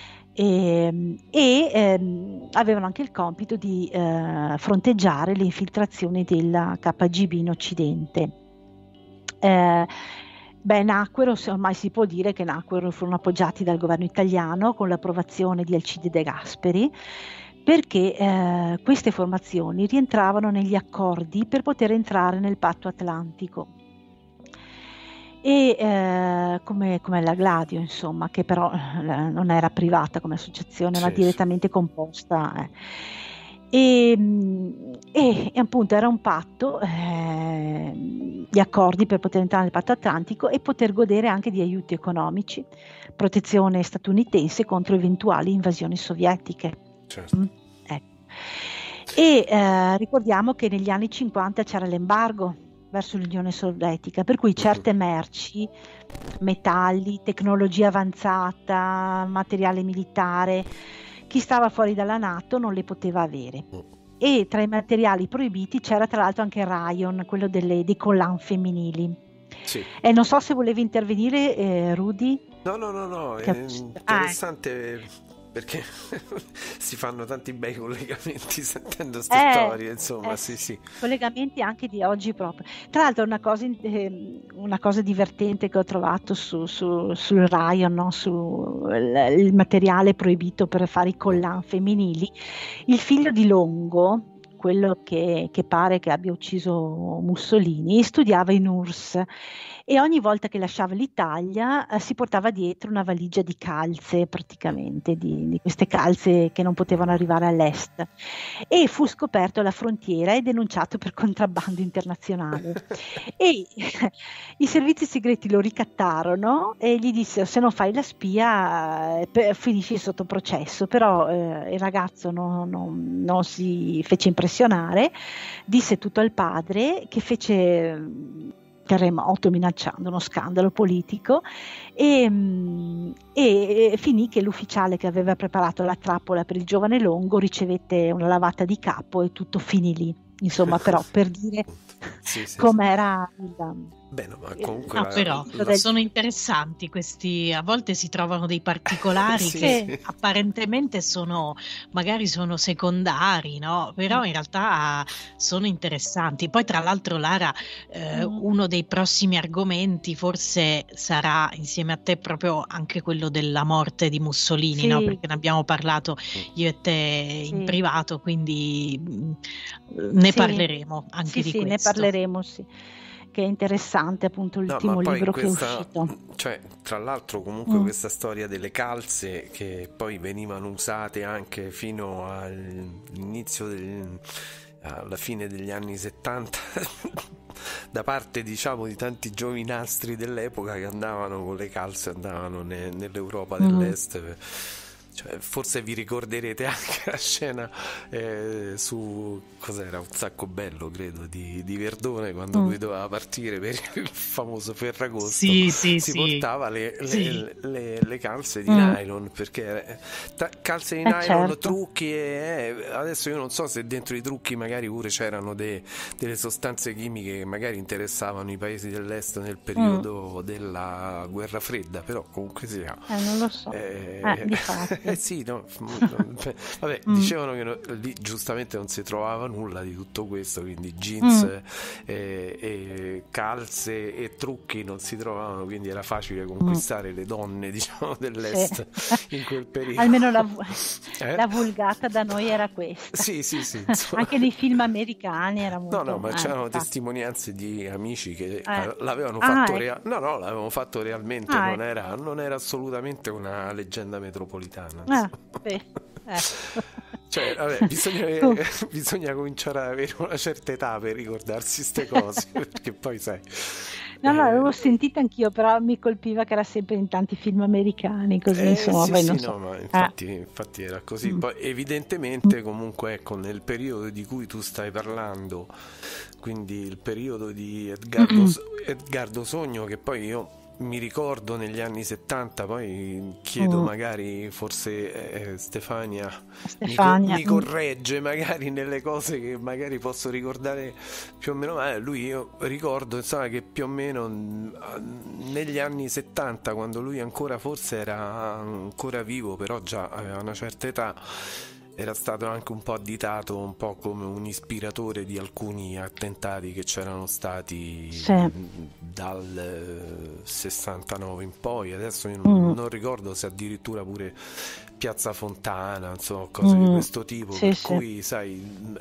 avevano anche il compito di fronteggiare le infiltrazioni della KGB in Occidente. Nacquero, ormai si può dire che furono appoggiati dal governo italiano con l'approvazione di Alcide De Gasperi, perché queste formazioni rientravano negli accordi per poter entrare nel patto atlantico. E come la Gladio, insomma, che però non era privata come associazione, ma direttamente composta. E appunto era un patto, gli accordi per poter entrare nel patto atlantico e poter godere anche di aiuti economici, protezione statunitense contro eventuali invasioni sovietiche. Ecco. E ricordiamo che negli anni 50 c'era l'embargo verso l'Unione Sovietica, per cui certe merci, metalli, tecnologia avanzata, materiale militare, chi stava fuori dalla NATO non le poteva avere. E tra i materiali proibiti c'era tra l'altro anche il rayon, quello dei collant femminili. Sì. E non so se volevi intervenire, Rudy. No, è interessante. Perché si fanno tanti bei collegamenti sentendo queste storie, insomma, sì. Collegamenti anche di oggi proprio. Tra l'altro una cosa divertente che ho trovato sul rayon, no? Il materiale proibito per fare i collant femminili, il figlio di Longo, quello che pare che abbia ucciso Mussolini, studiava in URSS e ogni volta che lasciava l'Italia si portava dietro una valigia di calze, praticamente, di queste calze che non potevano arrivare all'est, e fu scoperto alla frontiera e denunciato per contrabbando internazionale. E i servizi segreti lo ricattarono e gli dissero: se non fai la spia finisci sotto processo. Però il ragazzo non si fece impressionare, disse tutto al padre, che fece terremoto minacciando uno scandalo politico, e finì che l'ufficiale che aveva preparato la trappola per il giovane Longo ricevette una lavata di capo e tutto finì lì, insomma. Però per dire com'era Bene, ma comunque però sono interessanti questi, a volte si trovano dei particolari che apparentemente magari sono secondari, no? Però in realtà sono interessanti. Poi tra l'altro, Lara, uno dei prossimi argomenti forse sarà, insieme a te, proprio anche quello della morte di Mussolini, no? Perché ne abbiamo parlato io e te in privato, quindi ne parleremo anche di questo. Ne parleremo, che è interessante, appunto, l'ultimo libro che è uscito. Cioè, tra l'altro, comunque questa storia delle calze, che poi venivano usate anche fino all'inizio alla fine degli anni 70 da parte, diciamo, di tanti giovinastri dell'epoca che andavano con le calze, andavano nell'Europa dell'Est. Cioè, forse vi ricorderete anche la scena su cos'era, Un sacco bello, credo, di Verdone, quando lui doveva partire per il famoso Ferragosto. Si portava le calze di nylon, perché calze di nylon, trucchi, adesso io non so se dentro i trucchi magari pure c'erano delle sostanze chimiche che magari interessavano i paesi dell'est nel periodo della guerra fredda, però comunque sia non lo so, difatti. sì, no, vabbè, dicevano che lì giustamente non si trovava nulla di tutto questo, quindi jeans e calze e trucchi non si trovavano, quindi era facile conquistare le donne, diciamo, dell'est in quel periodo. Almeno la vulgata da noi era questa. Sì, insomma. Anche nei film americani era molto... No, ma c'erano testimonianze di amici che l'avevano fatto l'avevano fatto realmente, non era assolutamente una leggenda metropolitana. Cioè, vabbè, bisogna cominciare ad avere una certa età per ricordarsi queste cose, perché poi sai... No, l'avevo sentita anch'io, però mi colpiva che era sempre in tanti film americani, così insomma. Ma infatti era così. Poi evidentemente comunque ecco, nel periodo di cui tu stai parlando, quindi il periodo di Edgardo Sogno, che poi io mi ricordo negli anni 70, poi chiedo magari forse Stefania mi corregge magari nelle cose che magari posso ricordare più o meno male. Io ricordo insomma che più o meno negli anni 70, quando lui ancora forse era ancora vivo, però già aveva una certa età, era stato anche un po' additato un po' come un ispiratore di alcuni attentati che c'erano stati dal 69 in poi. Adesso io non ricordo se addirittura pure Piazza Fontana, insomma, cose di questo tipo, cui sai,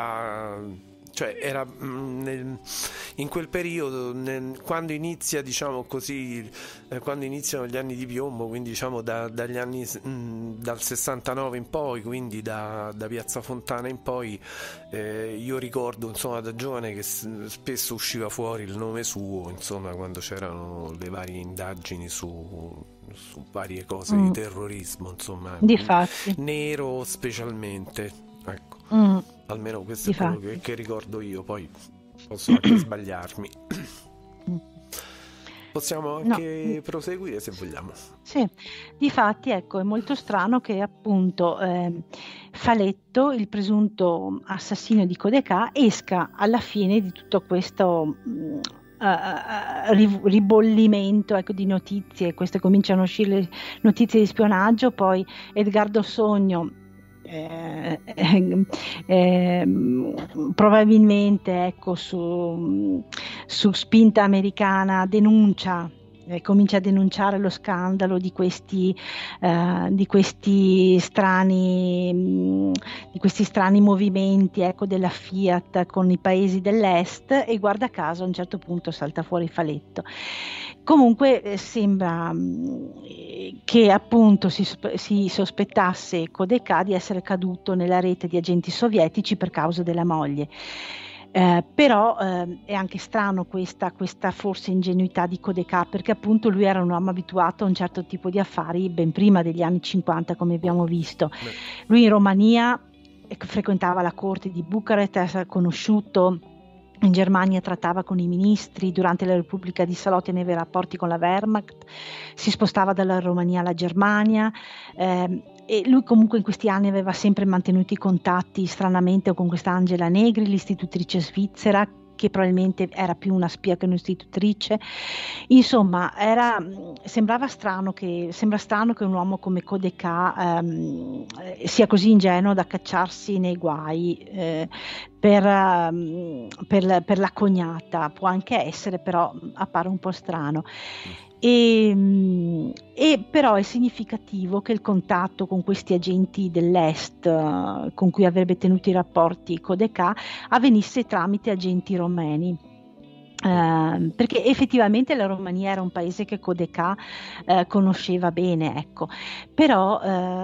era in quel periodo, quando inizia, diciamo così, quando iniziano gli anni di piombo, quindi diciamo dagli anni dal 69 in poi, quindi da Piazza Fontana in poi, io ricordo insomma da giovane che spesso usciva fuori il nome suo, insomma, quando c'erano le varie indagini su varie cose di terrorismo, insomma, nero specialmente, ecco. Almeno questo è quello che ricordo io, poi posso anche sbagliarmi. Possiamo anche proseguire se vogliamo. Sì, difatti ecco, è molto strano che appunto Faletto, il presunto assassino di Codecà, esca alla fine di tutto questo ribollimento, ecco, di notizie. Queste cominciano a uscire le notizie di spionaggio, poi Edgardo Sogno probabilmente ecco su spinta americana comincia a denunciare lo scandalo di questi strani movimenti, ecco, della Fiat con i paesi dell'est, e guarda caso a un certo punto salta fuori Faletto. Comunque sembra che appunto si sospettasse Codecà di essere caduto nella rete di agenti sovietici per causa della moglie. Però è anche strano questa forse ingenuità di Codecà, perché appunto lui era un uomo abituato a un certo tipo di affari ben prima degli anni 50, come abbiamo visto. Lui in Romania frequentava la corte di Bucarest, era conosciuto. In Germania trattava con i ministri, durante la Repubblica di Salò teneva rapporti con la Wehrmacht, si spostava dalla Romania alla Germania, e lui comunque in questi anni aveva sempre mantenuto i contatti stranamente con questa Angela Negri, l'istitutrice svizzera, che probabilmente era più una spia che un'istitutrice. Insomma, sembra strano che un uomo come Codecà sia così ingenuo da cacciarsi nei guai per la cognata. Può anche essere, però appare un po' strano. E però è significativo che il contatto con questi agenti dell'est con cui avrebbe tenuto i rapporti Codecà avvenisse tramite agenti romeni. Perché effettivamente la Romania era un paese che Codecà conosceva bene, ecco. Però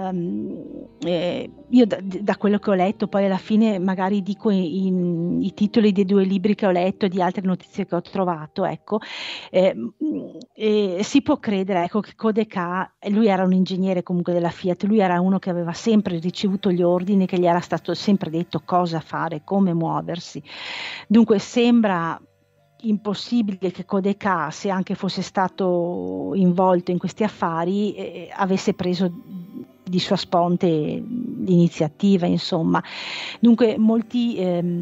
io da quello che ho letto, poi alla fine magari dico i titoli dei 2 libri che ho letto e di altre notizie che ho trovato, ecco, si può credere, ecco, che Codecà, lui era un ingegnere comunque della Fiat, lui era uno che aveva sempre ricevuto gli ordini, che gli era stato sempre detto cosa fare, come muoversi. Dunque sembra impossibile che Codecà, se anche fosse stato involto in questi affari, avesse preso di sua sponte l'iniziativa, insomma. Dunque molti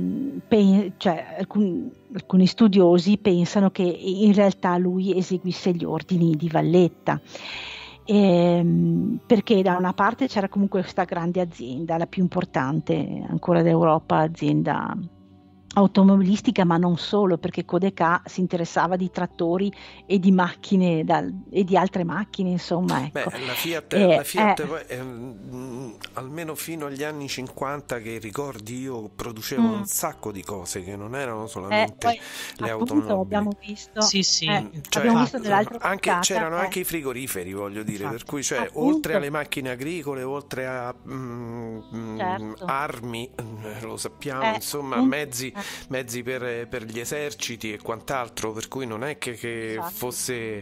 alcuni studiosi pensano che in realtà lui eseguisse gli ordini di Valletta. perché da una parte c'era comunque questa grande azienda, la più importante ancora d'Europa, azienda automobilistica, ma non solo, perché Kodeca si interessava di trattori e di macchine e di altre macchine, insomma, ecco. La Fiat poi, almeno fino agli anni 50 che ricordi io, produceva un sacco di cose che non erano solamente poi, le appunto, automobili. Abbiamo visto, abbiamo visto nell'altra puntata, c'erano anche i frigoriferi, voglio dire, per cui appunto, oltre alle macchine agricole, oltre a certo, armi, lo sappiamo, insomma, mezzi per gli eserciti e quant'altro, per cui non è che fosse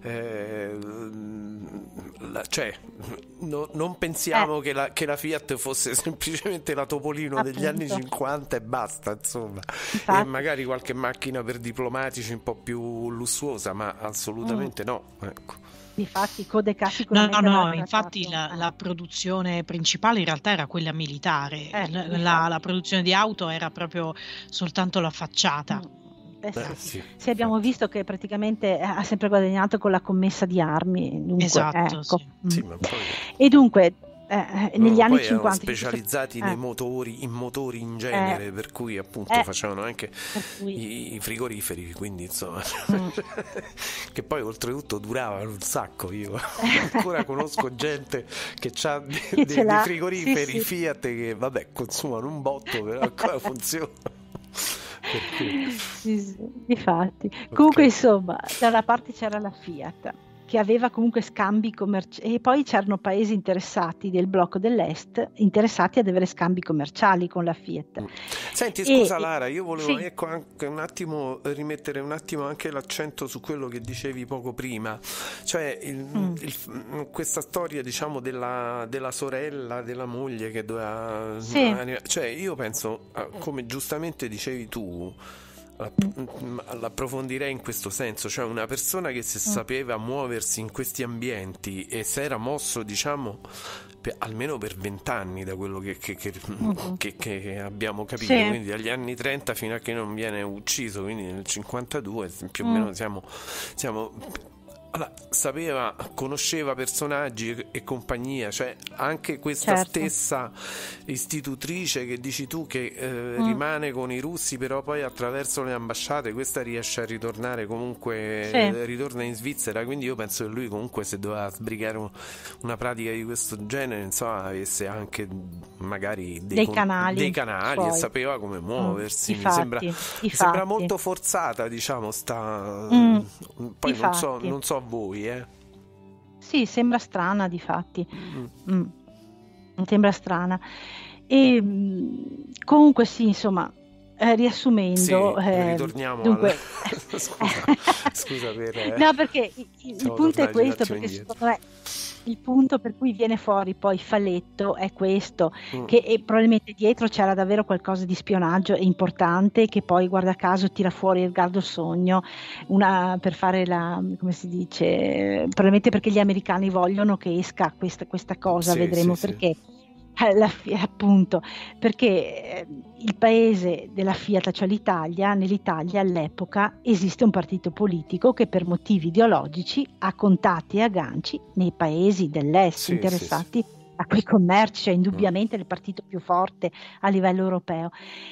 non pensiamo che la Fiat fosse semplicemente la Topolino degli anni 50 e basta, insomma. E magari qualche macchina per diplomatici un po' più lussuosa, ma assolutamente no, ecco. Infatti Kodeca sicuramente infatti la produzione principale in realtà era quella militare, la produzione di auto era proprio soltanto la facciata. Sì, abbiamo visto che praticamente ha sempre guadagnato con la commessa di armi, dunque, esatto, ecco. Sì, ma poi... E dunque negli anni 50 erano specializzati in motori in genere, per cui appunto facevano anche i frigoriferi, quindi insomma che poi oltretutto duravano un sacco. Io ancora conosco gente che ha dei frigoriferi Fiat che vabbè consumano un botto, però ancora funzionano. Infatti. Comunque insomma, da una parte c'era la Fiat che aveva comunque scambi commerciali, e poi c'erano paesi interessati del blocco dell'est interessati ad avere scambi commerciali con la Fiat. Senti, scusa Lara, io volevo anche un attimo rimettere un attimo anche l'accento su quello che dicevi poco prima, cioè questa storia, diciamo, della sorella, della moglie che doveva cioè io penso, come giustamente dicevi tu, l'approfondirei in questo senso, cioè una persona che se sapeva muoversi in questi ambienti e si era mosso, diciamo, almeno per 20 anni, da quello che abbiamo capito, quindi dagli anni 30 fino a che non viene ucciso, quindi nel 52 più o meno siamo allora, conosceva personaggi e compagnia, cioè anche questa stessa istitutrice che dici tu che rimane con i russi, però poi attraverso le ambasciate questa riesce a ritornare comunque, ritorna in Svizzera, quindi io penso che lui comunque, se doveva sbrigare una pratica di questo genere, insomma, avesse anche magari dei canali e sapeva come muoversi. Mi sembra molto forzata, diciamo, poi non so a voi, Sì, sembra strana, difatti. Sembra strana. E comunque sì, insomma, riassumendo, ritorniamo dunque scusa per no, perché il punto è questo, perché secondo me il punto per cui viene fuori poi Falletto è questo, che probabilmente dietro c'era davvero qualcosa di spionaggio importante, che poi guarda caso tira fuori Edgardo Sogno per fare come si dice, probabilmente perché gli americani vogliono che esca questa cosa, vedremo perché. Appunto, perché il paese della Fiat, cioè l'Italia, nell'Italia all'epoca esiste un partito politico che per motivi ideologici ha contatti e agganci nei paesi dell'est interessati a quei commerci, cioè indubbiamente il partito più forte a livello europeo,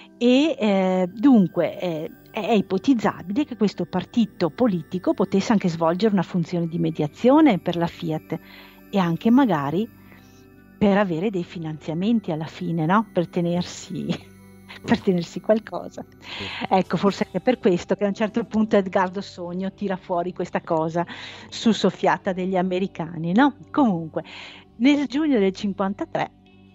e dunque è ipotizzabile che questo partito politico potesse anche svolgere una funzione di mediazione per la Fiat e anche magari per avere dei finanziamenti alla fine, no? Per tenersi qualcosa. Ecco, forse è per questo che a un certo punto Edgardo Sogno tira fuori questa cosa soffiata degli americani, no? Comunque, nel giugno del 53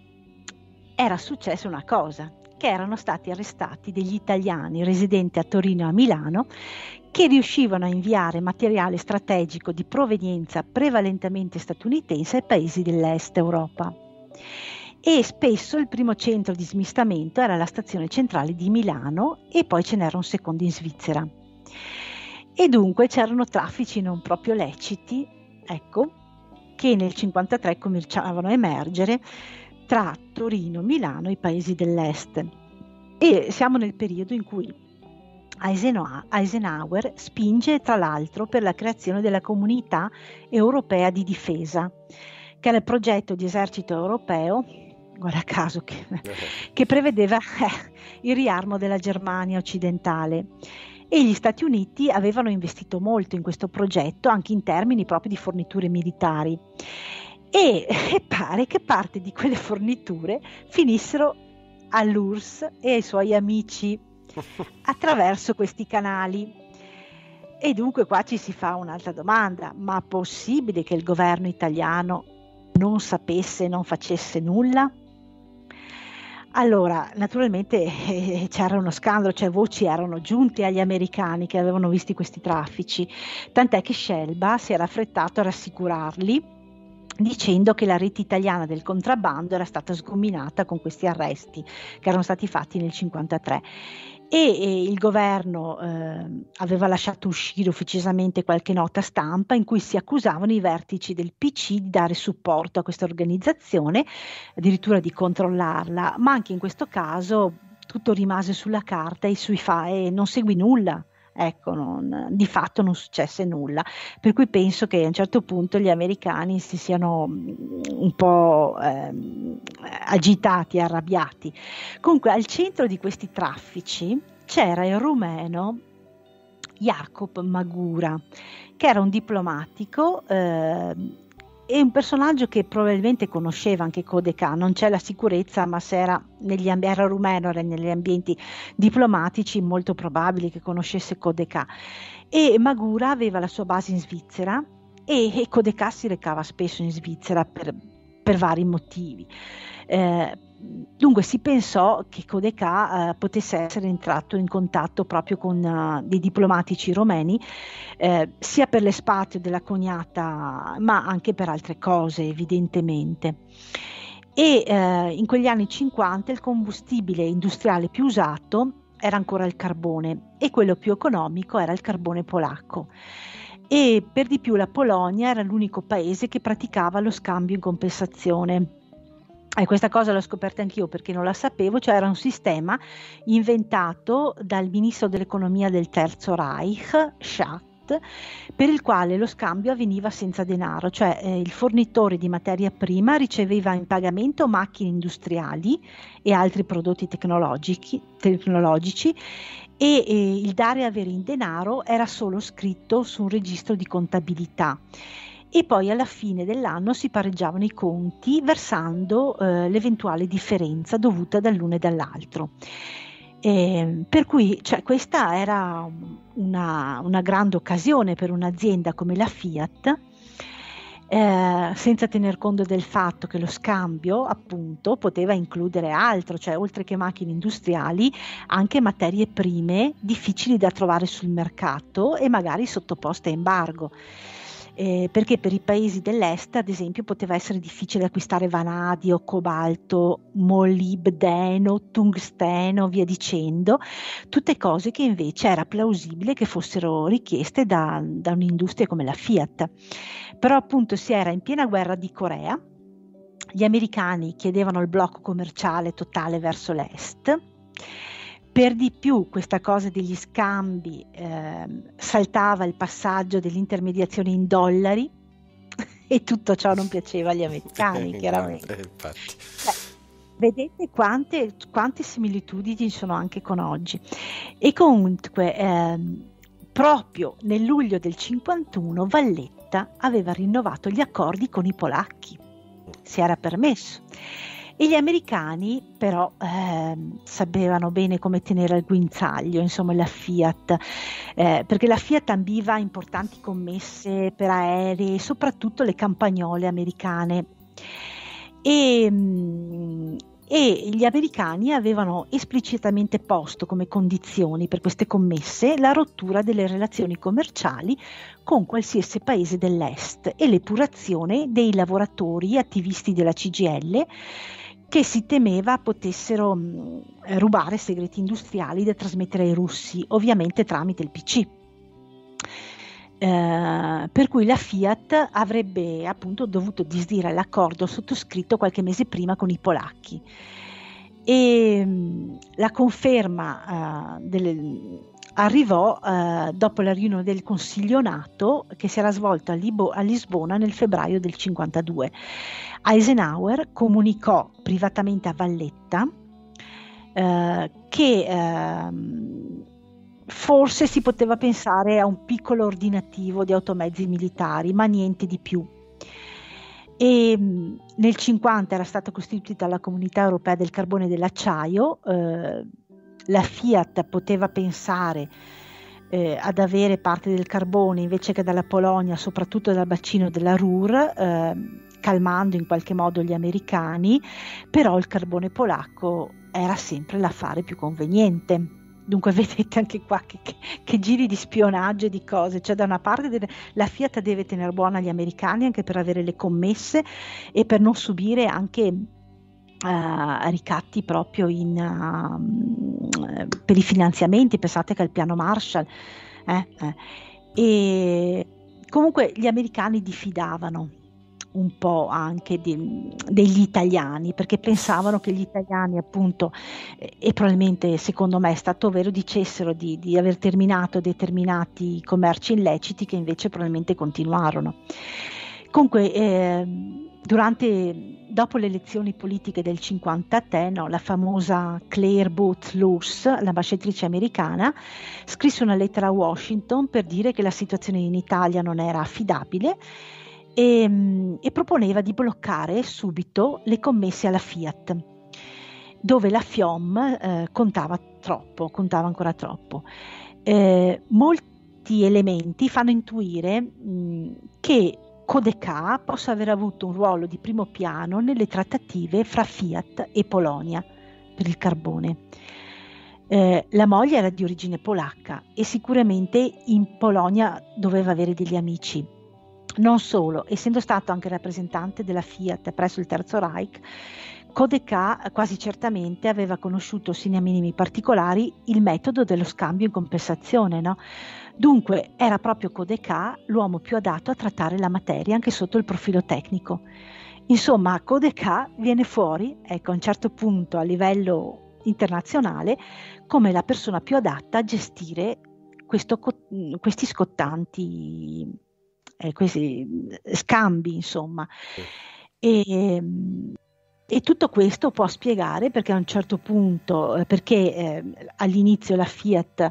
era successa una cosa, che erano stati arrestati degli italiani residenti a Torino e a Milano che riuscivano a inviare materiale strategico di provenienza prevalentemente statunitense ai paesi dell'Est Europa. E spesso il primo centro di smistamento era la stazione centrale di Milano e poi ce n'era un secondo in Svizzera. E dunque c'erano traffici non proprio leciti, ecco, che nel 1953 cominciavano a emergere tra Torino, Milano e i paesi dell'Est. E siamo nel periodo in cui Eisenhower spinge tra l'altro per la creazione della Comunità Europea di Difesa, che era il progetto di esercito europeo, guarda caso, che prevedeva il riarmo della Germania occidentale. E gli Stati Uniti avevano investito molto in questo progetto, anche in termini proprio di forniture militari. E pare che parte di quelle forniture finissero all'URSS e ai suoi amici attraverso questi canali. E dunque qua ci si fa un'altra domanda: ma possibile che il governo italiano non sapesse, non facesse nulla? Allora, naturalmente c'era uno scandalo, cioè voci erano giunte agli americani che avevano visto questi traffici, tant'è che Scelba si era affrettato a rassicurarli dicendo che la rete italiana del contrabbando era stata sgominata con questi arresti che erano stati fatti nel 1953. E il governo aveva lasciato uscire ufficiosamente qualche nota stampa in cui si accusavano i vertici del PC di dare supporto a questa organizzazione, addirittura di controllarla, ma anche in questo caso tutto rimase sulla carta e non seguì nulla. Ecco, di fatto non successe nulla, per cui penso che a un certo punto gli americani si siano un po' agitati, arrabbiati. Comunque al centro di questi traffici c'era il rumeno Jacob Magura, che era un diplomatico e un personaggio che probabilmente conosceva anche Codecà. Non c'è la sicurezza, ma se era rumeno, era negli ambienti diplomatici, molto probabile che conoscesse Codecà. E Magura aveva la sua base in Svizzera e Codecà si recava spesso in Svizzera per vari motivi. Dunque si pensò che Codecà potesse essere entrato in contatto proprio con dei diplomatici romeni, sia per l'espatrio della cognata, ma anche per altre cose, evidentemente. E in quegli anni 50 il combustibile industriale più usato era ancora il carbone e quello più economico era il carbone polacco. E per di più la Polonia era l'unico paese che praticava lo scambio in compensazione. E questa cosa l'ho scoperta anch'io perché non la sapevo, cioè era un sistema inventato dal ministro dell'economia del Terzo Reich, Schacht, per il quale lo scambio avveniva senza denaro, cioè il fornitore di materia prima riceveva in pagamento macchine industriali e altri prodotti tecnologici e il dare e avere in denaro era solo scritto su un registro di contabilità. E poi alla fine dell'anno si pareggiavano i conti versando l'eventuale differenza dovuta dall'uno e dall'altro. Per cui questa era una grande occasione per un'azienda come la Fiat, senza tener conto del fatto che lo scambio appunto poteva includere altro, cioè oltre che macchine industriali anche materie prime difficili da trovare sul mercato e magari sottoposte a embargo. Perché per i paesi dell'est, ad esempio, poteva essere difficile acquistare vanadio, cobalto, molibdeno, tungsteno, via dicendo, tutte cose che invece era plausibile che fossero richieste da un'industria come la Fiat. Però appunto si era in piena guerra di Corea, gli americani chiedevano il blocco commerciale totale verso l'est. Per di più questa cosa degli scambi saltava il passaggio dell'intermediazione in dollari e tutto ciò non piaceva agli americani, chiaramente. Vedete quante similitudini ci sono anche con oggi. E comunque proprio nel luglio del 51 Valletta aveva rinnovato gli accordi con i polacchi, si era permesso. E gli americani però sapevano bene come tenere al guinzaglio, insomma, la Fiat, perché la Fiat ambiva importanti commesse per aerei, soprattutto le campagnole americane. E gli americani avevano esplicitamente posto come condizioni per queste commesse la rottura delle relazioni commerciali con qualsiasi paese dell'est e l'epurazione dei lavoratori attivisti della CGIL, che si temeva potessero rubare segreti industriali da trasmettere ai russi, ovviamente tramite il PC. Per cui la Fiat avrebbe appunto dovuto disdire l'accordo sottoscritto qualche mese prima con i polacchi. E la conferma arrivò dopo la riunione del Consiglio NATO che si era svolta a Lisbona nel febbraio del 52. Eisenhower comunicò privatamente a Valletta che forse si poteva pensare a un piccolo ordinativo di automezzi militari, ma niente di più. E nel 50 era stata costituita la Comunità Europea del Carbone e dell'Acciaio. La Fiat poteva pensare ad avere parte del carbone invece che dalla Polonia, soprattutto dal bacino della Ruhr, calmando in qualche modo gli americani, però il carbone polacco era sempre l'affare più conveniente. Dunque vedete anche qua che giri di spionaggio e di cose, cioè da una parte la Fiat deve tenere buona gli americani anche per avere le commesse e per non subire anche ricatti proprio per i finanziamenti. Pensate che al piano Marshall e comunque gli americani diffidavano un po' anche degli italiani, perché pensavano che gli italiani appunto e probabilmente secondo me è stato vero, dicessero di aver terminato determinati commerci illeciti che invece probabilmente continuarono. Comunque dopo le elezioni politiche del 53, la famosa Claire Boothe Luce, l'ambasciatrice americana, scrisse una lettera a Washington per dire che la situazione in Italia non era affidabile e proponeva di bloccare subito le commesse alla Fiat, dove la FIOM contava ancora troppo. Molti elementi fanno intuire che Codeca possa aver avuto un ruolo di primo piano nelle trattative fra Fiat e Polonia per il carbone. La moglie era di origine polacca e sicuramente in Polonia doveva avere degli amici. Non solo, essendo stato anche rappresentante della Fiat presso il Terzo Reich, Codeca quasi certamente aveva conosciuto sine minimi particolari il metodo dello scambio in compensazione, no? Dunque era proprio Codeca l'uomo più adatto a trattare la materia anche sotto il profilo tecnico. Insomma, Codeca viene fuori, ecco, a un certo punto a livello internazionale, come la persona più adatta a gestire questi scottanti, questi scambi, insomma. E tutto questo può spiegare perché a un certo punto, all'inizio la Fiat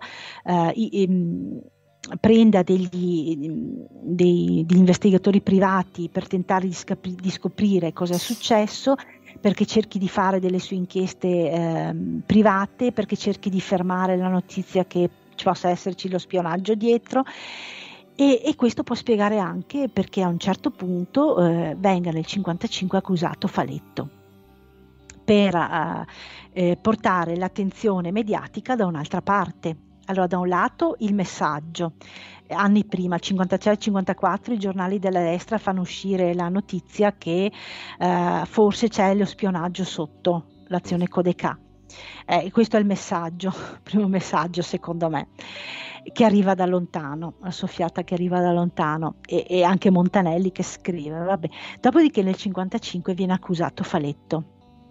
prenda degli investigatori privati per tentare di scoprire cosa è successo, perché cerchi di fare delle sue inchieste private, perché cerchi di fermare la notizia che ci possa esserci lo spionaggio dietro. E questo può spiegare anche perché a un certo punto venga nel 1955 accusato Faletto per portare l'attenzione mediatica da un'altra parte. Allora, da un lato il messaggio, anni prima, 53-54, i giornali della destra fanno uscire la notizia che forse c'è lo spionaggio sotto l'azione Codeca. Questo è il messaggio, primo messaggio secondo me, che arriva da lontano, la soffiata che arriva da lontano, e anche Montanelli che scrive, vabbè. Dopodiché nel 1955 viene accusato Faletto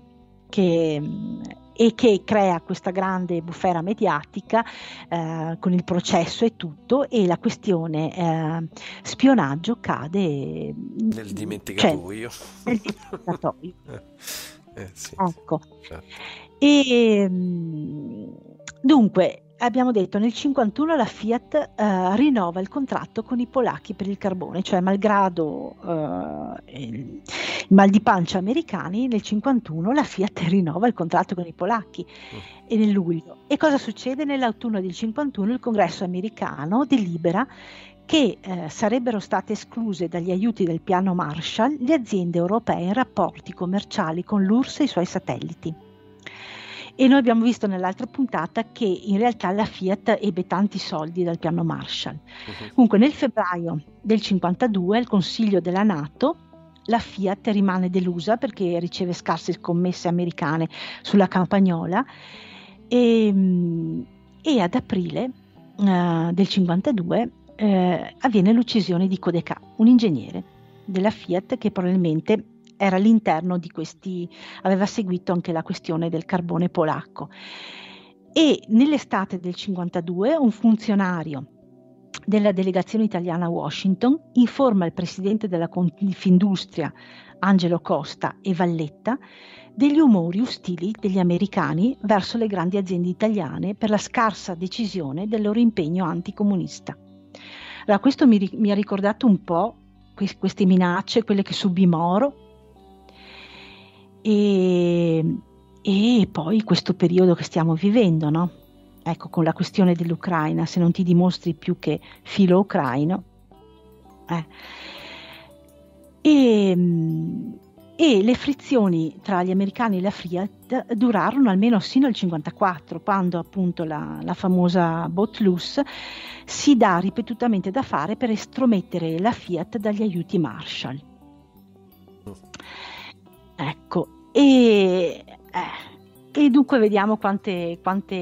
e che crea questa grande bufera mediatica con il processo e tutto, e la questione spionaggio cade nel dimenticatoio. Nel dimenticatoio. Sì, ecco. certo. E dunque abbiamo detto nel 51 la Fiat rinnova il contratto con i polacchi per il carbone, cioè malgrado il mal di pancia americani, nel 51 la Fiat rinnova il contratto con i polacchi e nel luglio. E cosa succede? Nell'autunno del 51 il Congresso americano delibera che sarebbero state escluse dagli aiuti del piano Marshall le aziende europee in rapporti commerciali con l'URSS e i suoi satelliti. E noi abbiamo visto nell'altra puntata che in realtà la Fiat ebbe tanti soldi dal piano Marshall. Comunque nel febbraio del 52 al Consiglio della NATO la Fiat rimane delusa perché riceve scarse scommesse americane sulla campagnola e ad aprile del 52 avviene l'uccisione di Codeca, un ingegnere della Fiat che probabilmente era all'interno di questi, aveva seguito anche la questione del carbone polacco. E nell'estate del 52 un funzionario della delegazione italiana a Washington informa il presidente della Confindustria Angelo Costa e Valletta degli umori ostili degli americani verso le grandi aziende italiane per la scarsa decisione del loro impegno anticomunista. Allora, questo mi ha ricordato un po' queste minacce, quelle che subì Moro, e poi questo periodo che stiamo vivendo, no? Ecco, con la questione dell'Ucraina, se non ti dimostri più che filo ucraino. E le frizioni tra gli americani e la Fiat durarono almeno sino al 54, quando appunto la famosa Boat-Luce si dà ripetutamente da fare per estromettere la Fiat dagli aiuti Marshall. Ecco, e dunque vediamo quante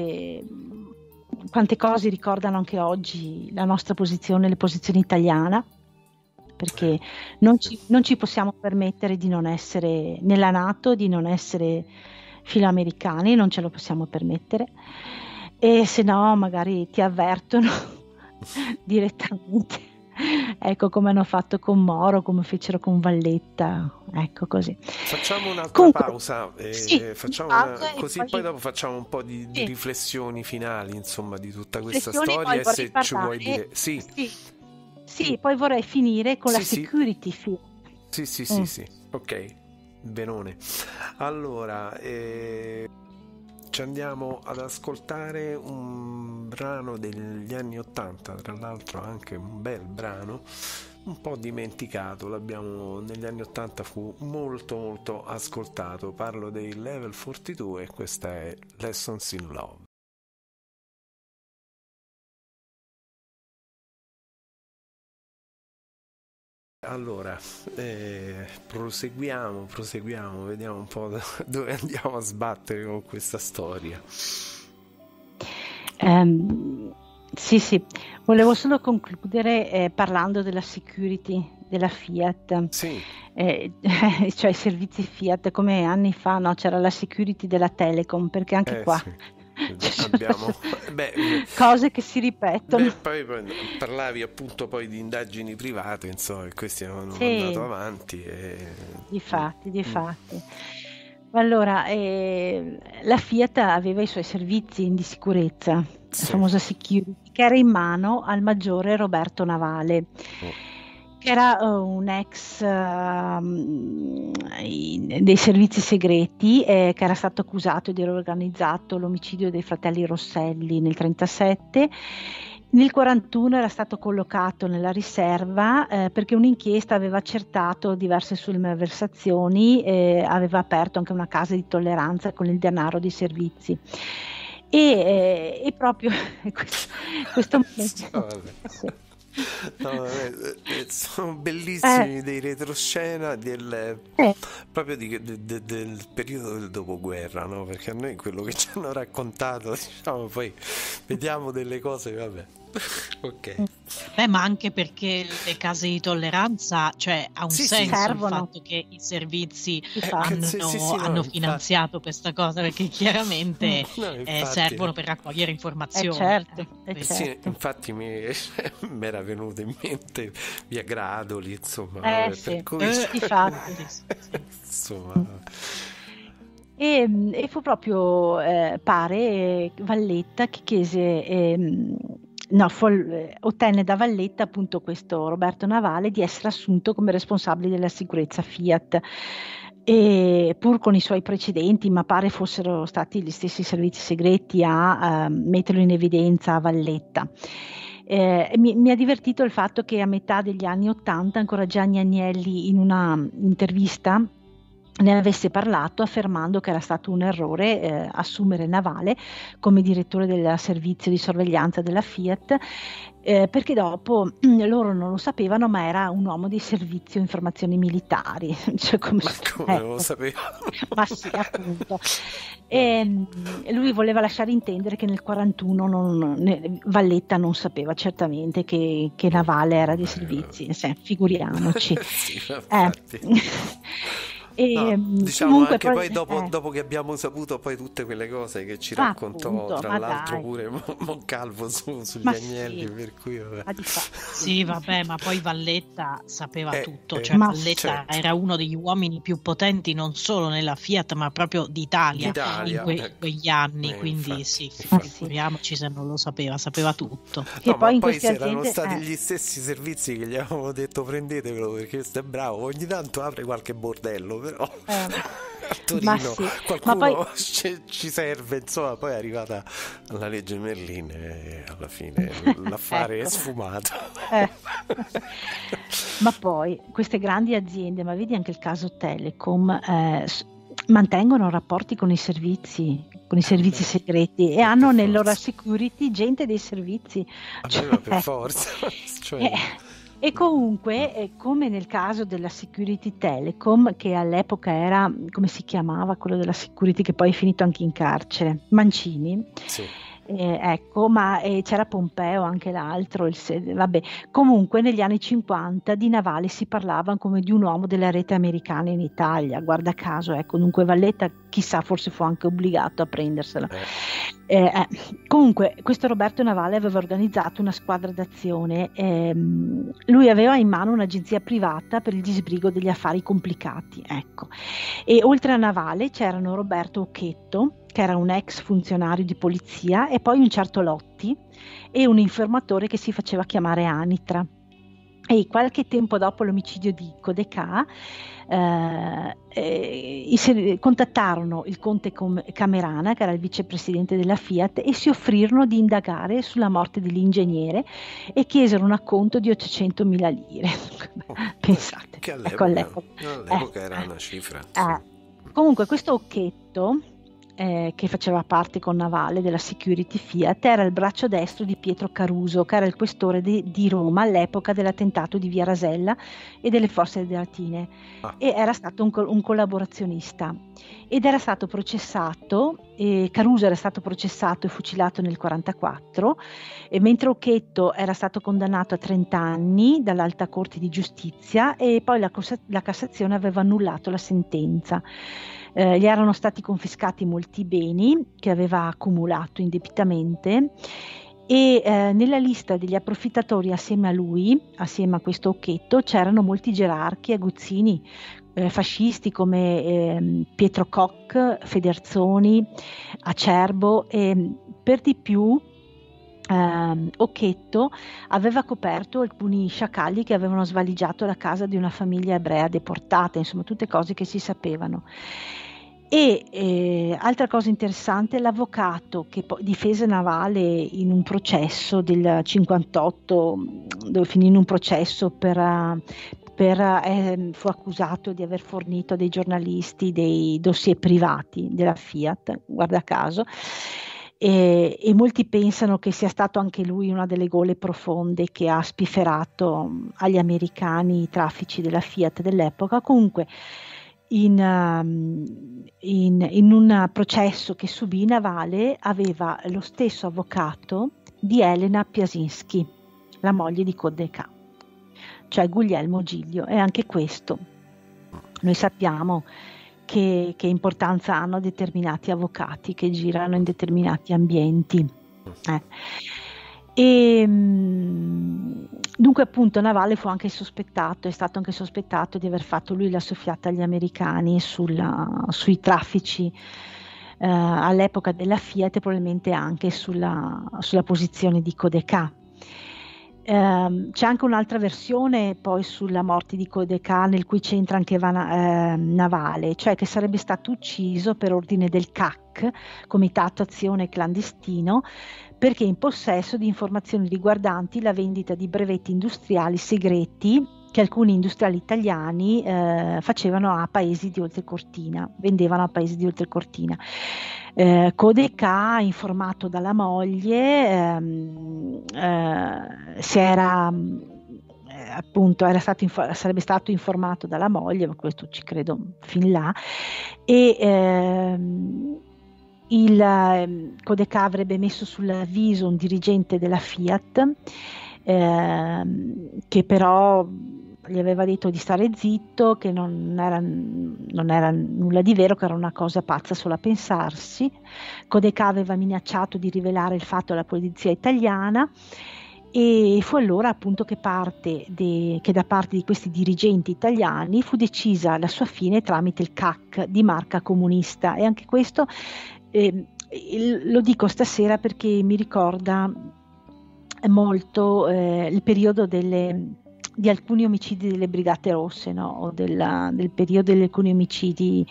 cose ricordano anche oggi la nostra posizione, la posizione italiana, perché non ci possiamo permettere di non essere nella NATO, di non essere filoamericani, non ce lo possiamo permettere, e se no magari ti avvertono direttamente, ecco, come hanno fatto con Moro, come fecero con Valletta, ecco, così. Facciamo un'altra Comunque, pausa, sì, così poi dopo facciamo un po' di riflessioni finali, insomma, di tutta questa riflessioni, storia, e poi se vorrei ci vuoi parlare, dire sì, poi vorrei finire con la Sì, sì. security Fiat. Sì, ok, benone. Allora, ci andiamo ad ascoltare un brano degli anni '80, tra l'altro anche un bel brano, un po' dimenticato, negli anni '80 fu molto molto ascoltato. Parlo dei Level 42 e questa è Lessons in Love. Allora, proseguiamo, vediamo un po' dove andiamo a sbattere con questa storia. Sì, volevo solo concludere parlando della security della Fiat, Sì, cioè i servizi Fiat, come anni fa, no, c'era la security della Telecom, perché anche qua sì. Abbiamo cose che si ripetono. poi parlavi appunto poi di indagini private, insomma, e questi hanno Sì. andato avanti Difatti. Allora, la Fiat aveva i suoi servizi di sicurezza, la Sì. famosa security, che era in mano al maggiore Roberto Navale, che era un ex dei servizi segreti, che era stato accusato di aver organizzato l'omicidio dei fratelli Rosselli nel 1937. Nel 1941 era stato collocato nella riserva perché un'inchiesta aveva accertato diverse sue malversazioni, aveva aperto anche una casa di tolleranza con il denaro dei servizi. E proprio questo momento. Sì. No, sono bellissimi dei retroscena proprio del periodo del dopoguerra, no? Perché a noi quello che ci hanno raccontato, diciamo, poi vediamo delle cose, vabbè. Ok. Ma anche perché le case di tolleranza, cioè, ha un senso servono. il fatto che i servizi Infatti. hanno finanziato questa cosa, perché chiaramente servono per raccogliere informazioni. Certo. Sì, infatti mi era venuto in mente via Gradoli, insomma, per cui infatti. insomma. E fu proprio pare Valletta che chiese ottenne da Valletta appunto questo Roberto Navale di essere assunto come responsabile della sicurezza Fiat, e pur con i suoi precedenti, ma pare fossero stati gli stessi servizi segreti a metterlo in evidenza a Valletta. Mi ha divertito il fatto che a metà degli anni '80 ancora Gianni Agnelli in una intervista ne avesse parlato, affermando che era stato un errore assumere Navale come direttore del servizio di sorveglianza della Fiat, perché dopo loro non lo sapevano, ma era un uomo di servizio informazioni militari. Cioè, come lo sapevano? Ma sì, appunto. E lui voleva lasciare intendere che nel 1941 Valletta non sapeva certamente che Navale era di servizi, figuriamoci. Sì, E Diciamo comunque anche poi poi, dopo che abbiamo saputo poi tutte quelle cose che ci raccontò, appunto, tra ma l'altro dai, pure Moncalvo sugli ma agnelli, sì, per cui vabbè. ma di fa- Sì, vabbè, ma poi Valletta sapeva tutto, cioè ma Valletta Certo, era uno degli uomini più potenti non solo nella Fiat, ma proprio d'Italia in d'Italia, ecco. quegli anni, quindi Infatti, sì, infatti. sì, figuriamoci se non lo sapeva, sapeva tutto. che No, ma poi in poi queste se erano aziende, stati gli stessi servizi che gli avevano detto prendetevelo perché questo è bravo, ogni tanto apre qualche bordello, però eh, a ma Torino sì, ma poi qualcuno ci serve, insomma, poi è arrivata la legge Merlin e alla fine l'affare è ecco. sfumato. Eh. Ma poi queste grandi aziende, ma vedi anche il caso Telecom, mantengono rapporti con i servizi Beh, segreti e per hanno nel loro forza. security gente dei servizi. Aveva per Cioè, forza, cioè, e, e comunque, come nel caso della Security Telecom, che all'epoca era, come si chiamava, quello della security che poi è finito anche in carcere, Mancini. sì. Ecco, ma c'era Pompeo anche l'altro, vabbè. Comunque negli anni 50 di Navale si parlava come di un uomo della rete americana in Italia, guarda caso, ecco, dunque Valletta chissà forse fu anche obbligato a prendersela. Comunque questo Roberto Navale aveva organizzato una squadra d'azione, lui aveva in mano un'agenzia privata per il disbrigo degli affari complicati, ecco. E oltre a Navale c'erano Roberto Occhetto, che era un ex funzionario di polizia, e poi un certo Lotti e un informatore che si faceva chiamare Anitra. E qualche tempo dopo l'omicidio di Codecà contattarono il conte Camerana, che era il vicepresidente della Fiat, e si offrirono di indagare sulla morte dell'ingegnere e chiesero un acconto di 800.000 lire. Pensate, Che ecco all'epoca era una cifra, insomma. Comunque questo Occhetto, che faceva parte con Navale della Security Fiat, era il braccio destro di Pietro Caruso, che era il questore di Roma all'epoca dell'attentato di Via Rasella e delle Fosse Ardeatine, e era stato un collaborazionista ed era stato processato. Caruso era stato processato e fucilato nel 1944, mentre Occhetto era stato condannato a 30 anni dall'Alta Corte di Giustizia, e poi la Cassazione aveva annullato la sentenza. Gli erano stati confiscati molti beni che aveva accumulato indebitamente, e nella lista degli approfittatori assieme a lui, assieme a questo Occhetto, c'erano molti gerarchi aguzzini, fascisti come Pietro Koch, Federzoni, Acerbo, e per di più Occhetto aveva coperto alcuni sciacalli che avevano svaligiato la casa di una famiglia ebrea deportata, insomma tutte cose che si sapevano. E altra cosa interessante, l'avvocato che difese Navale in un processo del 58, dove finì in un processo fu accusato di aver fornito a dei giornalisti dei dossier privati della Fiat, guarda caso, e molti pensano che sia stato anche lui una delle gole profonde che ha spifferato agli americani i traffici della Fiat dell'epoca. Comunque in un processo che subì, Navale aveva lo stesso avvocato di Elena Piasinski, la moglie di Codecà, cioè Guglielmo Giglio. E anche questo noi sappiamo che importanza hanno determinati avvocati che girano in determinati ambienti. E dunque appunto Navale è stato anche sospettato di aver fatto lui la soffiata agli americani sui traffici all'epoca della Fiat, e probabilmente anche sulla posizione di Codecà. C'è anche un'altra versione poi sulla morte di Codecà, nel cui c'entra anche Navale, cioè che sarebbe stato ucciso per ordine del CAC, Comitato Azione Clandestino, perché in possesso di informazioni riguardanti la vendita di brevetti industriali segreti che alcuni industriali italiani vendevano a paesi di oltrecortina. Codecà, informato dalla moglie, sarebbe stato informato dalla moglie, ma questo ci credo fin là, e Codecà avrebbe messo sull'avviso un dirigente della Fiat, che però gli aveva detto di stare zitto, che non era nulla di vero, che era una cosa pazza solo a pensarsi. Codecà aveva minacciato di rivelare il fatto alla polizia italiana, e fu allora appunto che da parte di questi dirigenti italiani fu decisa la sua fine tramite il CAC di marca comunista. E anche questo lo dico stasera perché mi ricorda molto il periodo di alcuni omicidi delle Brigate Rosse, no? O del periodo di alcuni omicidi,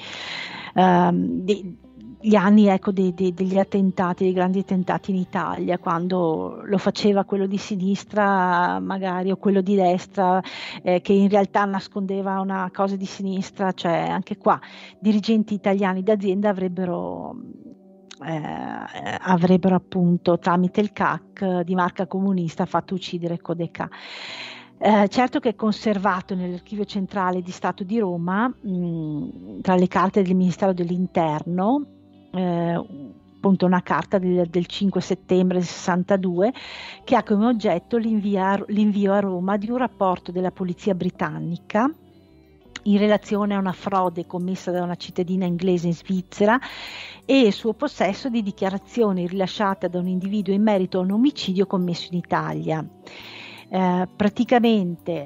gli anni, ecco, degli attentati, dei grandi attentati in Italia, quando lo faceva quello di sinistra magari, o quello di destra, che in realtà nascondeva una cosa di sinistra. Cioè anche qua dirigenti italiani d'azienda avrebbero appunto tramite il CAC di marca comunista fatto uccidere Codecà. Certo che è conservato nell'Archivio Centrale di Stato di Roma, tra le carte del Ministero dell'Interno, appunto una carta del 5 settembre 62 che ha come oggetto l'invio a Roma di un rapporto della polizia britannica in relazione a una frode commessa da una cittadina inglese in Svizzera e il suo possesso di dichiarazioni rilasciate da un individuo in merito a un omicidio commesso in Italia. Praticamente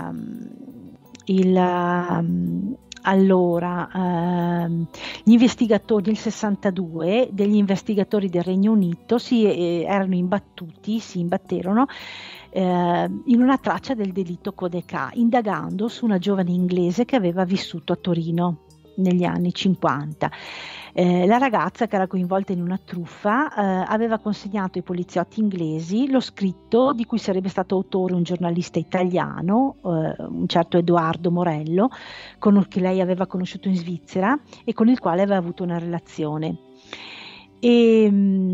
gli investigatori del 62, degli investigatori del Regno Unito si imbatterono in una traccia del delitto Codecà, indagando su una giovane inglese che aveva vissuto a Torino negli anni 50. La ragazza, che era coinvolta in una truffa, aveva consegnato ai poliziotti inglesi lo scritto di cui sarebbe stato autore un giornalista italiano, un certo Edoardo Morello, che lei aveva conosciuto in Svizzera e con il quale aveva avuto una relazione. E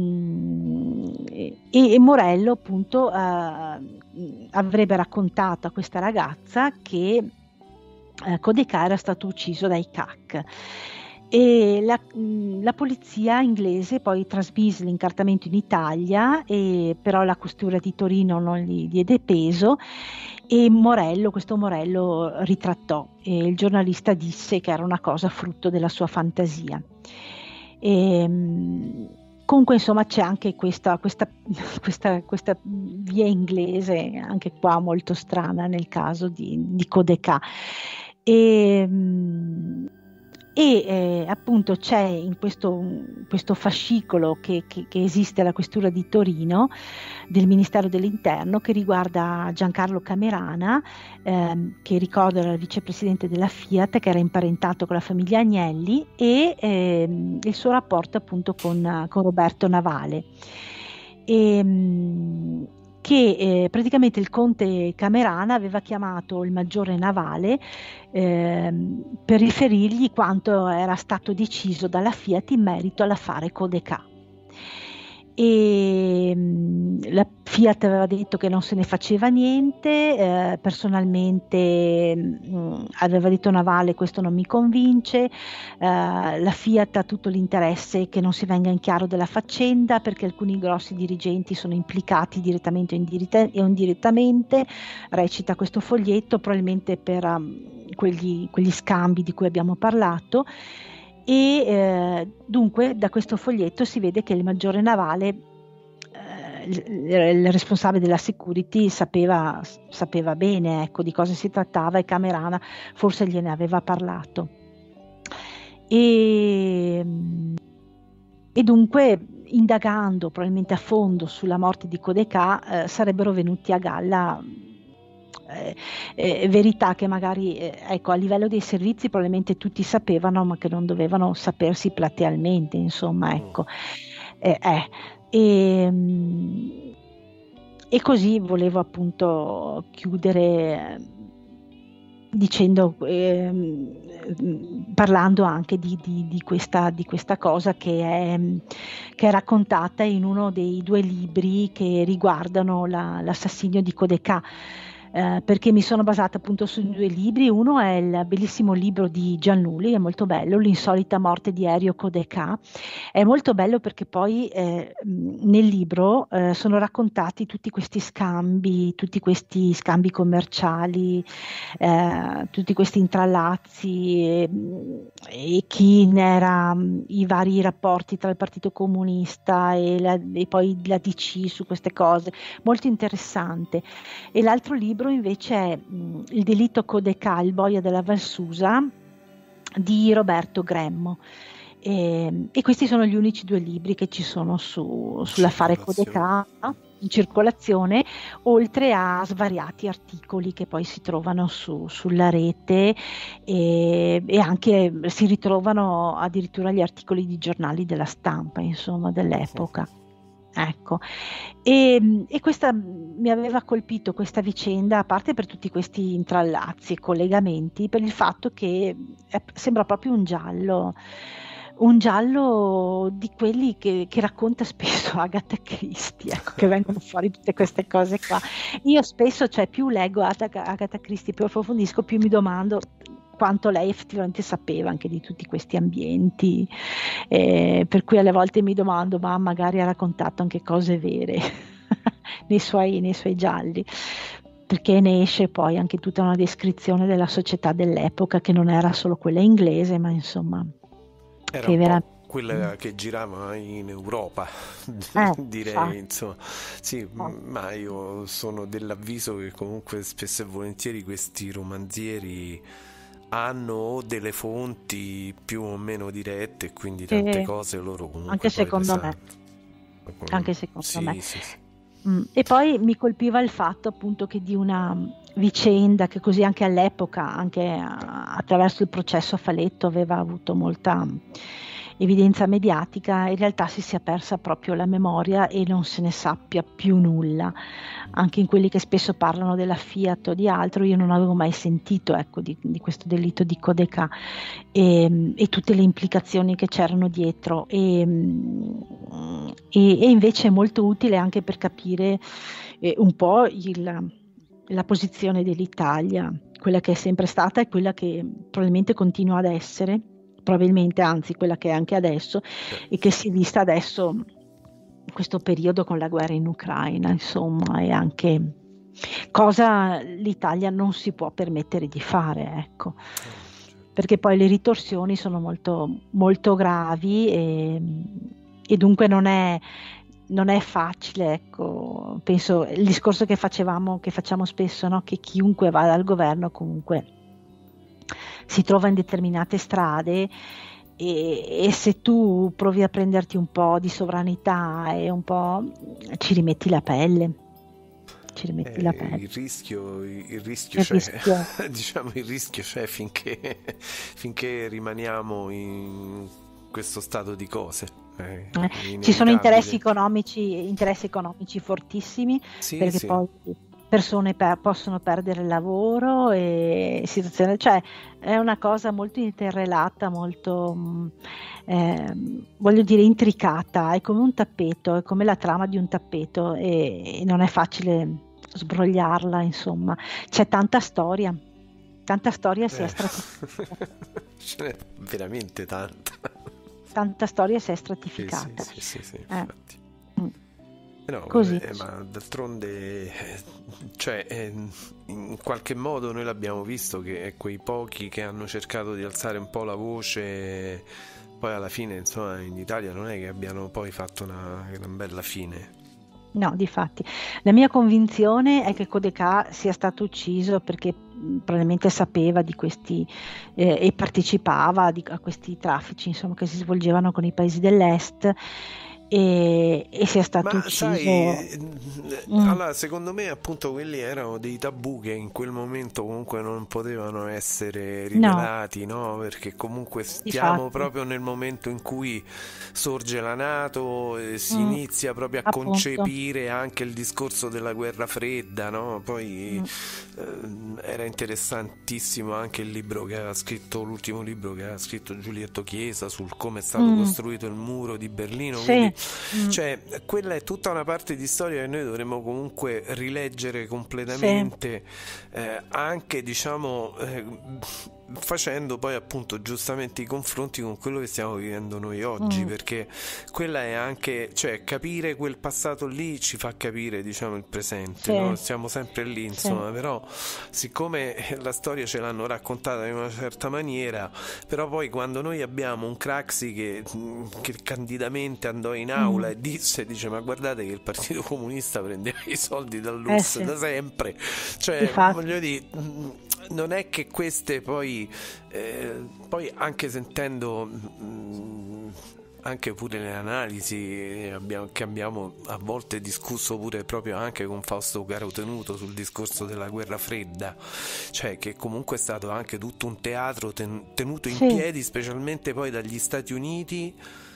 Morello appunto avrebbe raccontato a questa ragazza che Codecà era stato ucciso dai CAC. E la polizia inglese poi trasmise l'incartamento in Italia, però la questura di Torino non gli diede peso, e questo Morello ritrattò, e il giornalista disse che era una cosa frutto della sua fantasia. Comunque insomma c'è anche questa via inglese, anche qua molto strana nel caso di Codecà. Appunto c'è in questo fascicolo che esiste alla questura di Torino del Ministero dell'Interno, che riguarda Giancarlo Camerana, che ricordo era il vicepresidente della Fiat, che era imparentato con la famiglia Agnelli, e il suo rapporto appunto con Roberto Navale. Che praticamente il conte Camerana aveva chiamato il maggiore Navale per riferirgli quanto era stato deciso dalla Fiat in merito all'affare Codecà. E la Fiat aveva detto che non se ne faceva niente, personalmente aveva detto Navale: questo non mi convince, la Fiat ha tutto l'interesse che non si venga in chiaro della faccenda, perché alcuni grossi dirigenti sono implicati direttamente o indirettamente, recita questo foglietto, probabilmente per quegli scambi di cui abbiamo parlato. E dunque da questo foglietto si vede che il maggiore Navale, il responsabile della security, sapeva bene, ecco, di cosa si trattava, e Camerana forse gliene aveva parlato. E dunque, indagando probabilmente a fondo sulla morte di Codecà, sarebbero venuti a galla verità che magari ecco, a livello dei servizi probabilmente tutti sapevano, ma che non dovevano sapersi platealmente, insomma, ecco. E così volevo appunto chiudere dicendo, parlando anche di questa cosa che è raccontata in uno dei due libri che riguardano l'assassinio di Codecà. perché mi sono basata appunto su due libri. Uno è il bellissimo libro di Giannulli, è molto bello, L'insolita morte di Erio Codecà. È molto bello perché poi nel libro sono raccontati tutti questi scambi commerciali, tutti questi intrallazzi, e chi era i vari rapporti tra il Partito Comunista e poi la DC su queste cose, molto interessante. E l'altro libro invece è Il delitto Codecà, il boia della Valsusa di Roberto Gremmo. E questi sono gli unici due libri che ci sono sull'affare Codecà in circolazione, oltre a svariati articoli che poi si trovano sulla rete, e anche si ritrovano addirittura gli articoli di giornali della stampa, insomma, dell'epoca. Ecco, e questa mi aveva colpito, questa vicenda, a parte per tutti questi intrallazzi e collegamenti, per il fatto che sembra proprio un giallo di quelli che racconta spesso Agatha Christie, ecco, che vengono fuori tutte queste cose qua. Io spesso, cioè, più leggo Agatha Christie, più approfondisco, più mi domando quanto lei effettivamente sapeva anche di tutti questi ambienti, per cui alle volte mi domando, ma magari ha raccontato anche cose vere nei suoi gialli, perché ne esce poi anche tutta una descrizione della società dell'epoca, che non era solo quella inglese, ma insomma era che un po' quella che girava in Europa, direi, insomma. Sì, ma io sono dell'avviso che comunque spesso e volentieri questi romanzieri hanno delle fonti più o meno dirette, quindi tante cose loro comunque anche secondo me. Anche secondo me. Sì. E poi mi colpiva il fatto appunto che di una vicenda che così anche all'epoca, anche attraverso il processo a Faletto, aveva avuto molta evidenza mediatica, in realtà si sia persa proprio la memoria e non se ne sappia più nulla. Anche in quelli che spesso parlano della Fiat o di altro, io non avevo mai sentito, ecco, di questo delitto di Codecà e tutte le implicazioni che c'erano dietro, e invece è molto utile anche per capire un po' la posizione dell'Italia, quella che è sempre stata e quella che probabilmente continua ad essere, probabilmente anzi quella che è anche adesso, e che si è vista adesso in questo periodo con la guerra in Ucraina, insomma, e anche cosa l'Italia non si può permettere di fare, ecco, perché poi le ritorsioni sono molto, molto gravi, e dunque non è facile, ecco. Penso il discorso che facciamo spesso, no? Che chiunque vada al governo comunque si trova in determinate strade, e se tu provi a prenderti un po' di sovranità e un po' ci rimetti la pelle. Il rischio c'è, diciamo, il rischio c'è finché rimaniamo in questo stato di cose. Ci sono interessi economici fortissimi, perché poi persone possono perdere il lavoro, e situazione, cioè è una cosa molto interrelata, molto voglio dire intricata, è come un tappeto, è come la trama di un tappeto, e non è facile sbrogliarla, insomma, c'è tanta storia si è stratificata. Ce n'è veramente tanta storia si è stratificata. Sì, infatti. No, così. Ma d'altronde, cioè, in qualche modo noi l'abbiamo visto che quei pochi che hanno cercato di alzare un po' la voce, poi alla fine, insomma, in Italia non è che abbiano poi fatto una gran bella fine. No, difatti. La mia convinzione è che Codecà sia stato ucciso perché probabilmente sapeva di questi e partecipava a questi traffici, insomma, che si svolgevano con i paesi dell'est, e sia stato ucciso. Allora, secondo me appunto quelli erano dei tabù che in quel momento comunque non potevano essere rivelati, no? Perché comunque stiamo proprio nel momento in cui sorge la NATO, si inizia proprio a concepire anche il discorso della guerra fredda, no? Poi era interessantissimo anche il libro che aveva scritto, l'ultimo libro che aveva scritto Giulietto Chiesa sul come è stato costruito il muro di Berlino, quindi cioè quella è tutta una parte di storia che noi dovremmo comunque rileggere completamente, anche diciamo facendo poi appunto giustamente i confronti con quello che stiamo vivendo noi oggi, perché quella è anche, cioè capire quel passato lì ci fa capire diciamo il presente, no? Siamo sempre lì insomma, però siccome la storia ce l'hanno raccontata in una certa maniera, però poi quando noi abbiamo un Craxi che candidamente andò in aula e dice ma guardate che il Partito Comunista prendeva i soldi dall'URSS da sempre, cioè voglio dire, non è che queste poi anche sentendo anche pure le analisi che abbiamo a volte discusso pure proprio anche con Fausto Carotenuto sul discorso della guerra fredda, cioè che comunque è stato anche tutto un teatro tenuto in piedi specialmente poi dagli Stati Uniti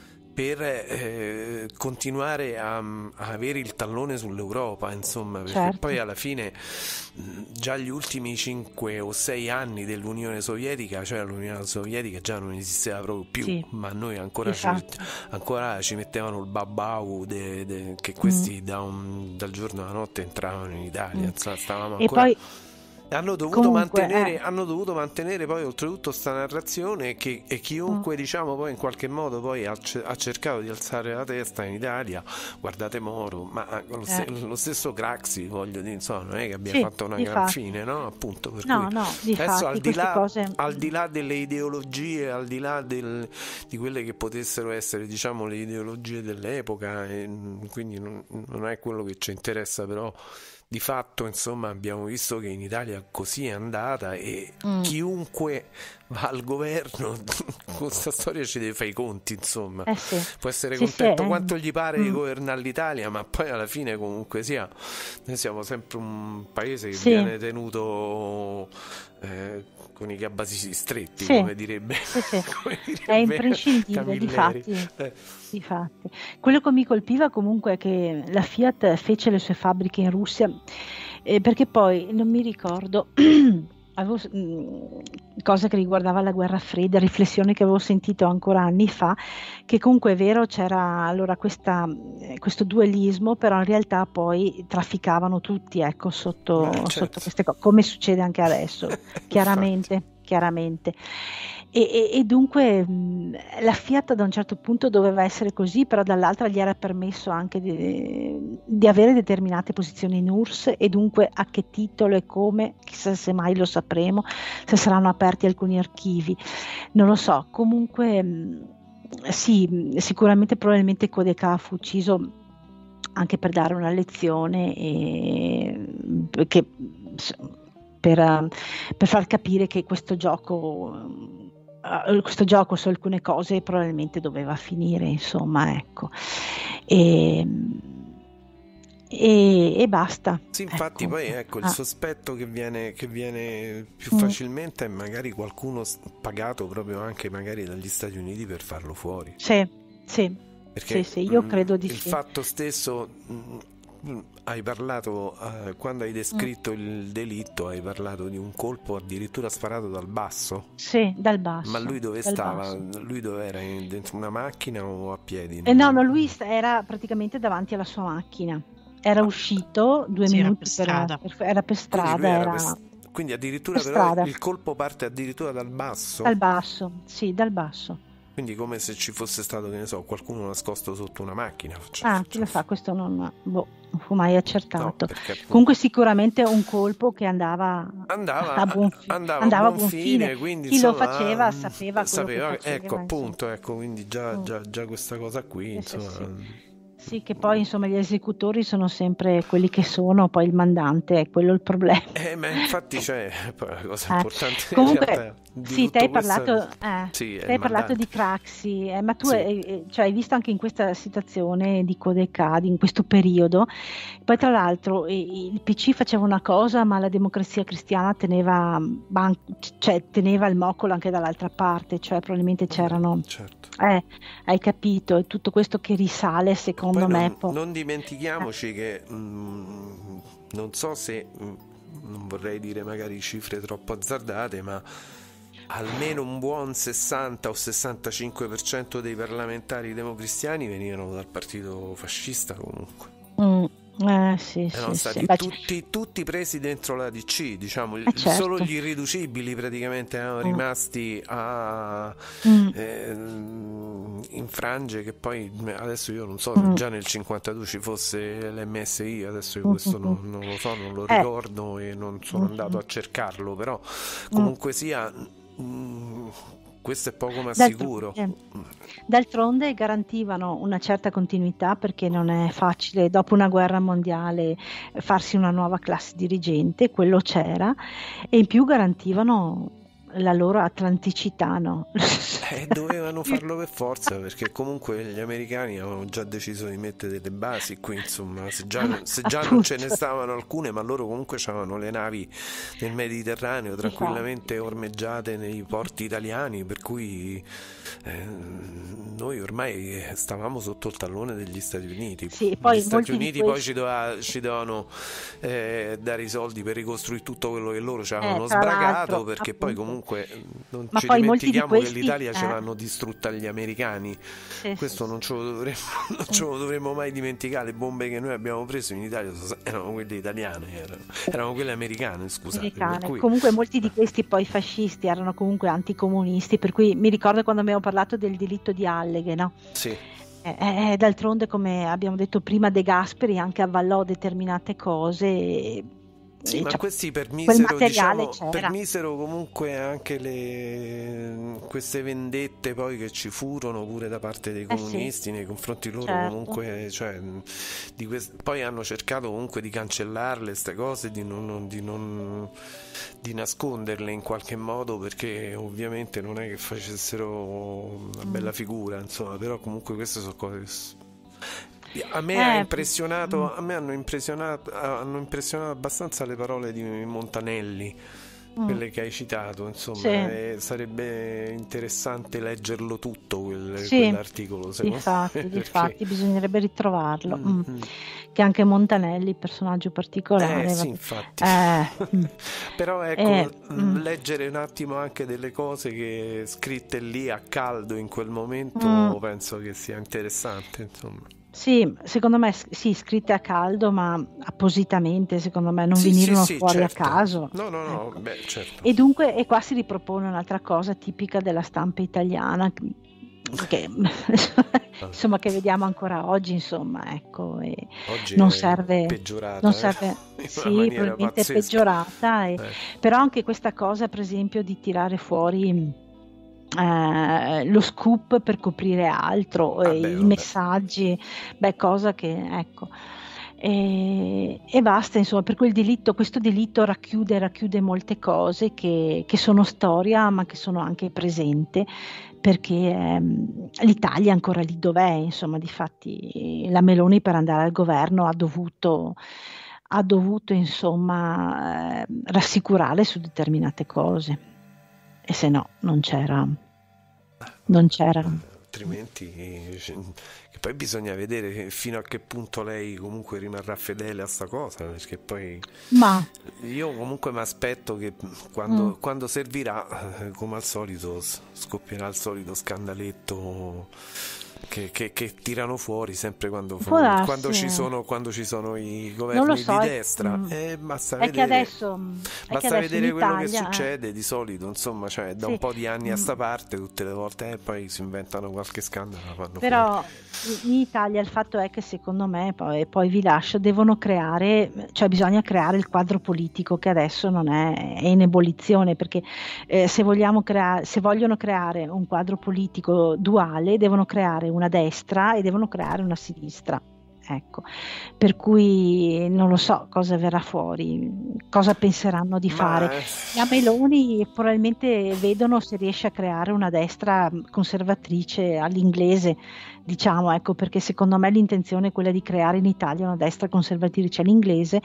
per continuare a avere il tallone sull'Europa, insomma, perché poi alla fine già gli ultimi 5 o 6 anni dell'Unione Sovietica, cioè l'Unione Sovietica già non esisteva proprio più, ma noi ancora ci mettevano il babau che questi dal giorno alla notte entravano in Italia, stavamo ancora... E poi... Hanno dovuto mantenere poi oltretutto sta narrazione che chiunque diciamo poi in qualche modo poi ha cercato di alzare la testa in Italia, guardate Moro, ma lo stesso Craxi, voglio dire, insomma, non è che abbia fatto una gran fine, no? Appunto, per cui adesso al di là delle ideologie, al di là di quelle che potessero essere diciamo le ideologie dell'epoca, quindi non è quello che ci interessa, però di fatto insomma abbiamo visto che in Italia così è andata e chiunque va al governo con questa storia ci deve fare i conti, insomma può essere contento quanto gli pare di governare l'Italia, ma poi alla fine comunque sia noi siamo sempre un paese che viene tenuto con i gabbasi stretti, come direbbe, come direbbe è imprescindibile, difatti. Quello che mi colpiva comunque è che la Fiat fece le sue fabbriche in Russia, perché poi non mi ricordo cosa che riguardava la guerra fredda, riflessioni che avevo sentito ancora anni fa, che comunque è vero c'era allora questo dualismo, però in realtà poi trafficavano tutti sotto queste cose, come succede anche adesso, chiaramente. E dunque la Fiat da un certo punto doveva essere così, però dall'altra gli era permesso anche di avere determinate posizioni in URSS, e dunque a che titolo e come, chissà se mai lo sapremo, se saranno aperti alcuni archivi, non lo so. Comunque sicuramente probabilmente Codecà fu ucciso anche per dare una lezione per far capire che questo gioco su alcune cose probabilmente doveva finire, insomma, ecco, e basta. Sì, infatti poi il sospetto che viene più facilmente è magari qualcuno pagato proprio anche magari dagli Stati Uniti per farlo fuori. Perché io credo di il fatto stesso, hai parlato quando hai descritto il delitto, hai parlato di un colpo addirittura sparato dal basso. Sì, dal basso. Ma lui dove stava? Lui dove era? Dentro una macchina o a piedi? No, lui era praticamente davanti alla sua macchina. Era uscito 2 minuti era per strada. Quindi addirittura però il colpo parte addirittura dal basso? Dal basso, sì, dal basso. Quindi come se ci fosse stato, che ne so, qualcuno nascosto sotto una macchina. Chi lo sa, questo non fu mai accertato. Comunque sicuramente un colpo che andava a buon fine. Quindi, chi lo faceva sapeva quello che faceva. Ecco, appunto, quindi già questa cosa qui, insomma... Sì, che poi insomma gli esecutori sono sempre quelli che sono, poi il mandante è quello il problema. Ma infatti c'è la cosa importante. Comunque, te hai parlato di Craxi, ma tu hai visto anche in questa situazione di Codecà, in questo periodo. Poi tra l'altro il PC faceva una cosa, ma la Democrazia Cristiana teneva il moccolo anche dall'altra parte, cioè probabilmente c'erano... Certo. Hai capito, è tutto questo che risale secondo me. Non dimentichiamoci che non so se non vorrei dire magari cifre troppo azzardate, ma almeno un buon 60 o 65% dei parlamentari democristiani venivano dal partito fascista comunque. Sì, Erano sì, stati sì. tutti presi dentro la DC, diciamo, solo Certo. gli irriducibili praticamente erano rimasti Mm, in frange che poi adesso io non so se mm, già nel 52 ci fosse l'MSI, adesso io mm, questo mm. non lo so, non lo Eh, ricordo e non sono andato mm, a cercarlo, però mm. comunque sia, questo è poco ma sicuro. D'altronde, d'altronde garantivano una certa continuità perché non è facile dopo una guerra mondiale farsi una nuova classe dirigente, quello c'era, e in più garantivano la loro atlanticità, no? Dovevano farlo per forza perché comunque gli americani avevano già deciso di mettere delle basi qui, insomma, se già non ce ne Appunto, stavano alcune, ma loro comunque avevano le navi nel Mediterraneo tranquillamente infatti. ormeggiate nei porti italiani, per cui noi ormai stavamo sotto il tallone degli Stati Uniti. Sì, Gli poi Stati molti di Uniti poi questi, ci dovevano dare i soldi per ricostruire tutto quello che loro ci avevano tra sbragato, l'altro, perché poi appunto, comunque non ma ci poi molti di dimentichiamo che questi, l'Italia ce l'hanno distrutta gli americani. sì, sì, Questo sì. non ce lo dovremmo, non ce lo dovremmo mai dimenticare. Le bombe che noi abbiamo preso in Italia erano quelle italiane, erano quelle americane, scusate. Per Americane. cui Comunque molti di questi poi fascisti erano comunque anticomunisti, per cui mi ricordo quando abbiamo parlato del delitto di Alleghe, no? sì. D'altronde, come abbiamo detto prima, De Gasperi anche avvallò determinate cose, Sì, ma cioè, questi quel materiale diciamo, c'era. permisero comunque anche queste vendette poi che ci furono pure da parte dei Sì, comunisti nei confronti loro certo. comunque, cioè, poi hanno cercato comunque di cancellarle queste cose, di nasconderle in qualche modo perché ovviamente non è che facessero una bella Mm. figura, insomma, però comunque queste sono cose a me Eh, mm, hanno impressionato abbastanza le parole di Montanelli, mm, quelle che hai citato, insomma, sì, e sarebbe interessante leggerlo tutto sì, quell'articolo, secondo me, perché difatti, bisognerebbe ritrovarlo. Mm, mm. Che anche Montanelli, personaggio particolare, Sì, vabbè. infatti. Mm, Però ecco, mm, leggere un attimo anche delle cose che scritte lì a caldo in quel mm. momento penso che sia interessante, insomma. Sì, secondo me sì, scritte a caldo, ma appositamente, secondo me, non Sì, sì, venirono sì, fuori a certo. caso. No, no, no, Ecco. beh, certo. E dunque, e qua si ripropone un'altra cosa tipica della stampa italiana, che, Ah, insomma, che vediamo ancora oggi, insomma, ecco, e oggi non è serve, non peggiorata, serve, in una sì, maniera probabilmente è pazzesca. peggiorata, Eh, però anche questa cosa, per esempio, di tirare fuori lo scoop per coprire altro, vabbè, i vabbè. messaggi, beh, cosa che, ecco, e basta, insomma, per quel delitto, questo delitto racchiude molte cose che sono storia, ma che sono anche presente, perché l'Italia è ancora lì dov'è, insomma, difatti la Meloni per andare al governo ha dovuto, insomma, rassicurare su determinate cose, e se no non c'era. Altrimenti, che poi bisogna vedere fino a che punto lei comunque rimarrà fedele a sta cosa, perché poi Ma io comunque mi aspetto che mm, quando servirà, come al solito, scoppierà il solito scandaletto che tirano fuori sempre può darsi, quando ci sono i non lo governi di so, destra. E è che basta adesso in vedere quello che Italia, succede di solito, insomma, cioè da un sì, po' di anni a mm, sta parte, tutte le volte poi si inventano qualche scandalo, la fanno fuori. però in Italia il fatto è che secondo me, poi vi lascio, devono creare, cioè bisogna creare il quadro politico che adesso non è in ebollizione, perché se vogliono creare un quadro politico duale, devono creare una destra e devono creare una sinistra. Ecco, per cui non lo so cosa verrà fuori, cosa penseranno di fare. Ma La Meloni probabilmente vedono se riesce a creare una destra conservatrice all'inglese, diciamo, ecco, perché secondo me l'intenzione è quella di creare in Italia una destra conservatrice all'inglese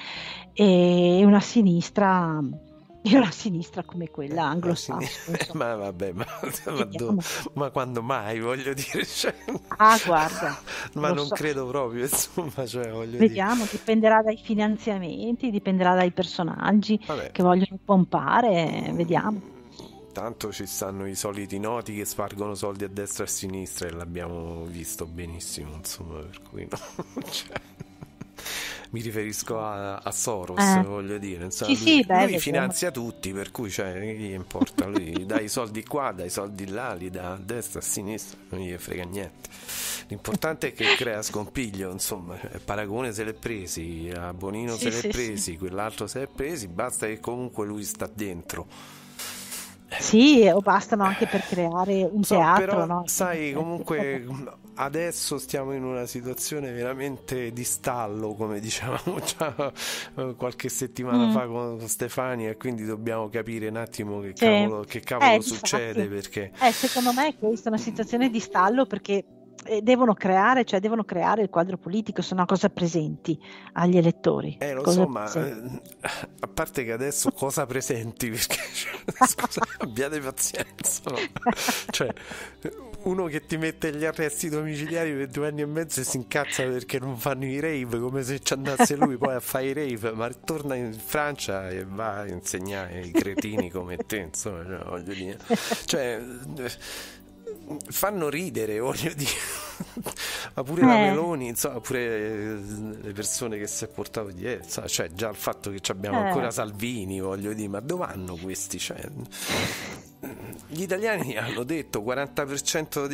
e una sinistra come quella ma, sì, anglosassone, insomma. ma vabbè, Vediamo. ma quando mai, voglio dire, cioè, Ah, guarda, ma lo non so. credo proprio, insomma, cioè, voglio dire, Vediamo, dipenderà dai finanziamenti, dipenderà dai personaggi vabbè. che vogliono pompare, vediamo. Tanto ci stanno i soliti noti che spargono soldi a destra e a sinistra e l'abbiamo visto benissimo, insomma, per cui no. Cioè, mi riferisco a Soros, voglio dire, insomma, lui finanzia tutti, per cui cioè, gli importa, lui dà i soldi qua, dà i soldi là, li dà a destra, a sinistra, non gli frega niente. L'importante è che crea scompiglio, insomma, Paragone se l'è presi, a Bonino se l'è presi, quell'altro se l'è presi, basta che comunque lui sta dentro. Sì, o bastano anche per creare un teatro, però, no? sai, comunque adesso stiamo in una situazione veramente di stallo, come dicevamo già qualche settimana fa con Stefania, e quindi dobbiamo capire un attimo che cavolo succede, perché secondo me questa è una situazione di stallo, perché devono creare il quadro politico, se no cosa presenti agli elettori? Lo so, ma a parte che adesso cosa presenti, perché scusa, abbiate pazienza, no? Cioè, uno che ti mette gli arresti domiciliari per 2 anni e mezzo e si incazza perché non fanno i rave, come se ci andasse lui poi a fare i rave, ma torna in Francia e va a insegnare ai cretini come te, insomma, voglio dire, cioè fanno ridere, voglio dire, ma pure la Meloni, insomma, pure le persone che si è portato dietro, cioè già il fatto che abbiamo ancora Salvini, voglio dire, ma dove vanno questi? Cioè, gli italiani hanno detto 40%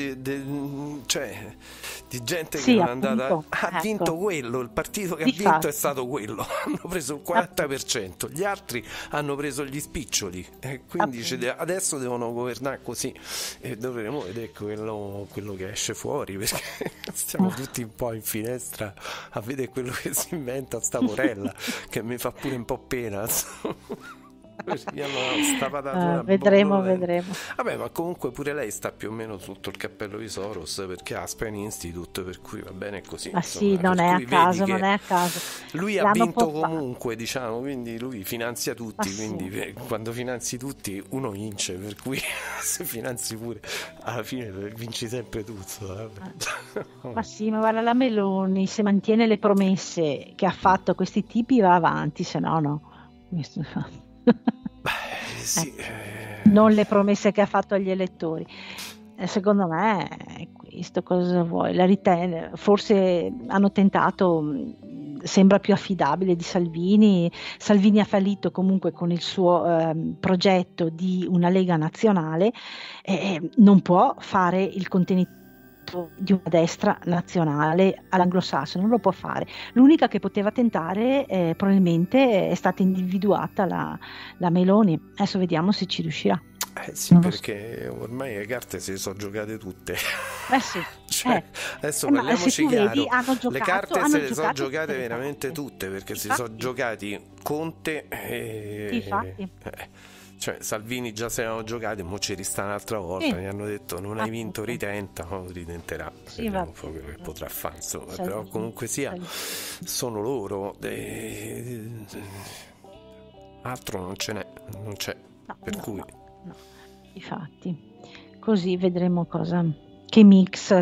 di gente che è andata ha vinto quello, il partito che ha vinto è stato quello, hanno preso il 40%, gli altri hanno preso gli spiccioli, e quindi adesso devono governare così, e dovremo vedere quello che esce fuori, perché stiamo tutti un po' in finestra a vedere quello che si inventa sta Porella, che mi fa pure un po' pena, vedremo. Vabbè, ma comunque pure lei sta più o meno sotto il cappello di Soros, perché ha Aspen Institute, per cui va bene così. Ma sì, non è a caso. Lui ha vinto comunque, diciamo, quindi lui finanzia tutti, quindi quando finanzi tutti uno vince, per cui se finanzi pure alla fine vinci sempre tu. Ma sì, ma guarda, la Meloni, se mantiene le promesse che ha fatto a questi tipi, va avanti, se no. Sì. Non le promesse che ha fatto agli elettori. Secondo me questo, cosa vuoi? Forse hanno tentato, sembra più affidabile di Salvini. Salvini ha fallito comunque con il suo progetto di una Lega nazionale, non può fare il contenitore di una destra nazionale all'anglosassone, non lo può fare. L'unica che poteva tentare probabilmente è stata individuata la Meloni. Adesso vediamo se ci riuscirà. Sì, perché ormai le carte se le sono giocate tutte. Cioè, adesso parliamoci chiaro, le carte se le sono giocate veramente tutte, perché si sono giocati Conte cioè Salvini già se l'hanno giocati, mo ci rista un'altra volta, mi hanno detto non hai vinto, ritenta, ritenterà, vediamo un po' quello che potrà fare, insomma, però comunque sia sono loro, altro non c'è, per cui infatti così vedremo che mix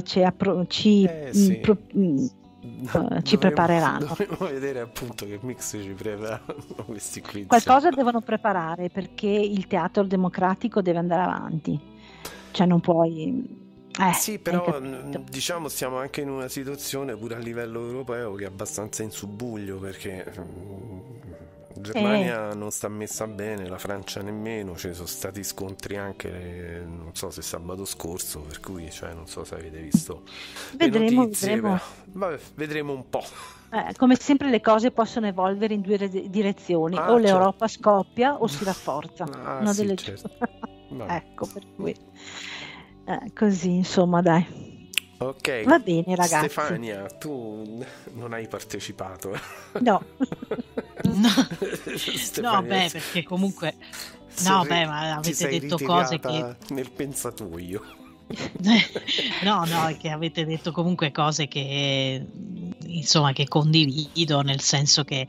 ci prepareranno. Dovremmo vedere appunto che mix ci preparano questi quiz. Qualcosa devono preparare, perché il teatro democratico deve andare avanti, cioè non puoi sì, però diciamo stiamo anche in una situazione pure a livello europeo che è abbastanza in subbuglio, perché Germania non sta messa bene, la Francia nemmeno, ci sono stati scontri anche, non so se sabato scorso, per cui non so se avete visto vedremo. Vabbè, vedremo un po'. Come sempre le cose possono evolvere in 2 direzioni, o l'Europa scoppia o si rafforza, una delle certo. Ecco, per cui così, insomma, dai. Ok, va bene, ragazzi. Stefania, tu non hai partecipato? No. No, perché comunque ma avete detto cose che nel pensatoio. No, è che avete detto comunque cose che insomma che condivido, nel senso che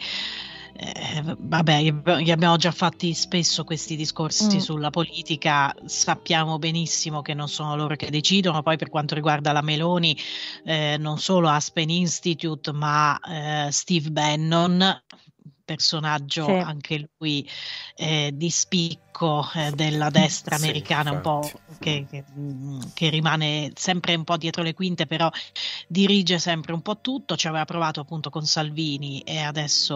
gli abbiamo già fatti spesso questi discorsi sulla politica, sappiamo benissimo che non sono loro che decidono. Poi per quanto riguarda la Meloni, non solo Aspen Institute ma Steve Bannon, personaggio Sì. anche lui di spicco della destra Sì, americana, un po' che rimane sempre un po' dietro le quinte, però dirige sempre un po' tutto. Ci aveva provato appunto con Salvini e adesso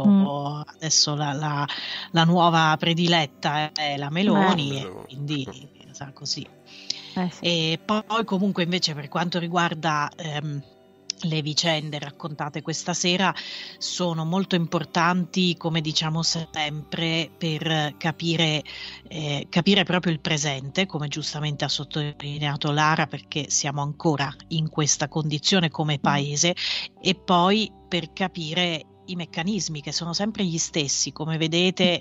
la nuova prediletta è la Meloni, e quindi sa così. Sì. E poi comunque invece per quanto riguarda le vicende raccontate questa sera, sono molto importanti, come diciamo sempre, per capire proprio il presente, come giustamente ha sottolineato Lara, perché siamo ancora in questa condizione come paese, e poi per capire i meccanismi che sono sempre gli stessi. Come vedete,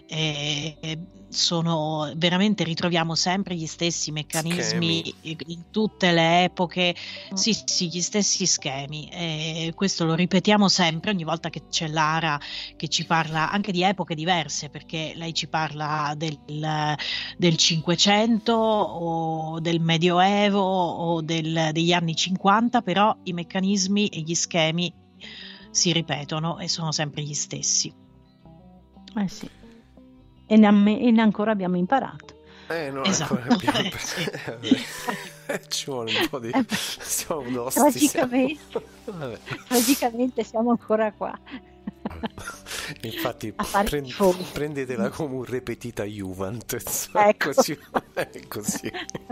sono veramente, ritroviamo sempre gli stessi meccanismi in tutte le epoche, sì, gli stessi schemi. Questo lo ripetiamo sempre ogni volta che c'è Lara che ci parla anche di epoche diverse, perché lei ci parla del 500 o del Medioevo o degli anni 50, però i meccanismi e gli schemi si ripetono e sono sempre gli stessi. Sì. E ne ancora abbiamo imparato. No, esatto. ancora abbiamo ci vuole un po' di siamo dosti, tragicamente siamo ancora qua. Infatti prendetela come un repetita Juventus. Ecco. È così.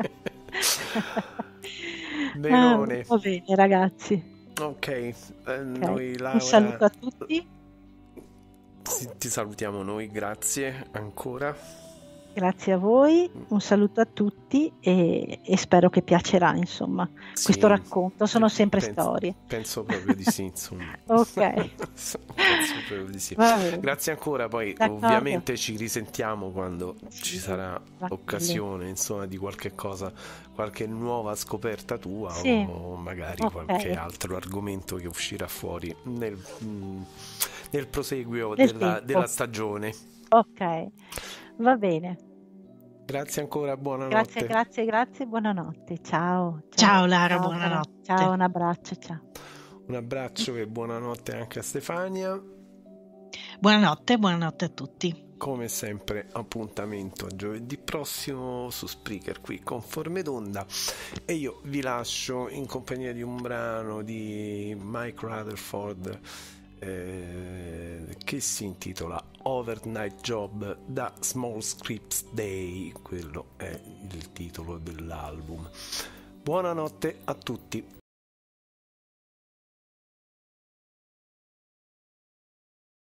Benone. Va bene, ragazzi. Ok, noi Laura, un saluto a tutti. Ti salutiamo noi, grazie ancora. Grazie a voi, un saluto a tutti e spero che piacerà, insomma, questo racconto. Sono sempre storie. Penso proprio di sì, insomma. Ok. Penso proprio di sì. Grazie ancora, poi ovviamente ci risentiamo quando ci sarà occasione, insomma, di qualche cosa, qualche nuova scoperta tua o magari qualche altro argomento che uscirà fuori nel proseguio della stagione. Ok, va bene. Grazie ancora, buonanotte. Grazie, buonanotte. Ciao Lara, buonanotte. Ciao, un abbraccio, ciao. Un abbraccio e buonanotte anche a Stefania. Buonanotte a tutti. Come sempre, appuntamento a giovedì prossimo su Spreaker qui con Forme d'Onda, e io vi lascio in compagnia di un brano di Mike Rutherford che si intitola Overnight Job da Small Scripts Day. Quello è il titolo dell'album. Buonanotte a tutti.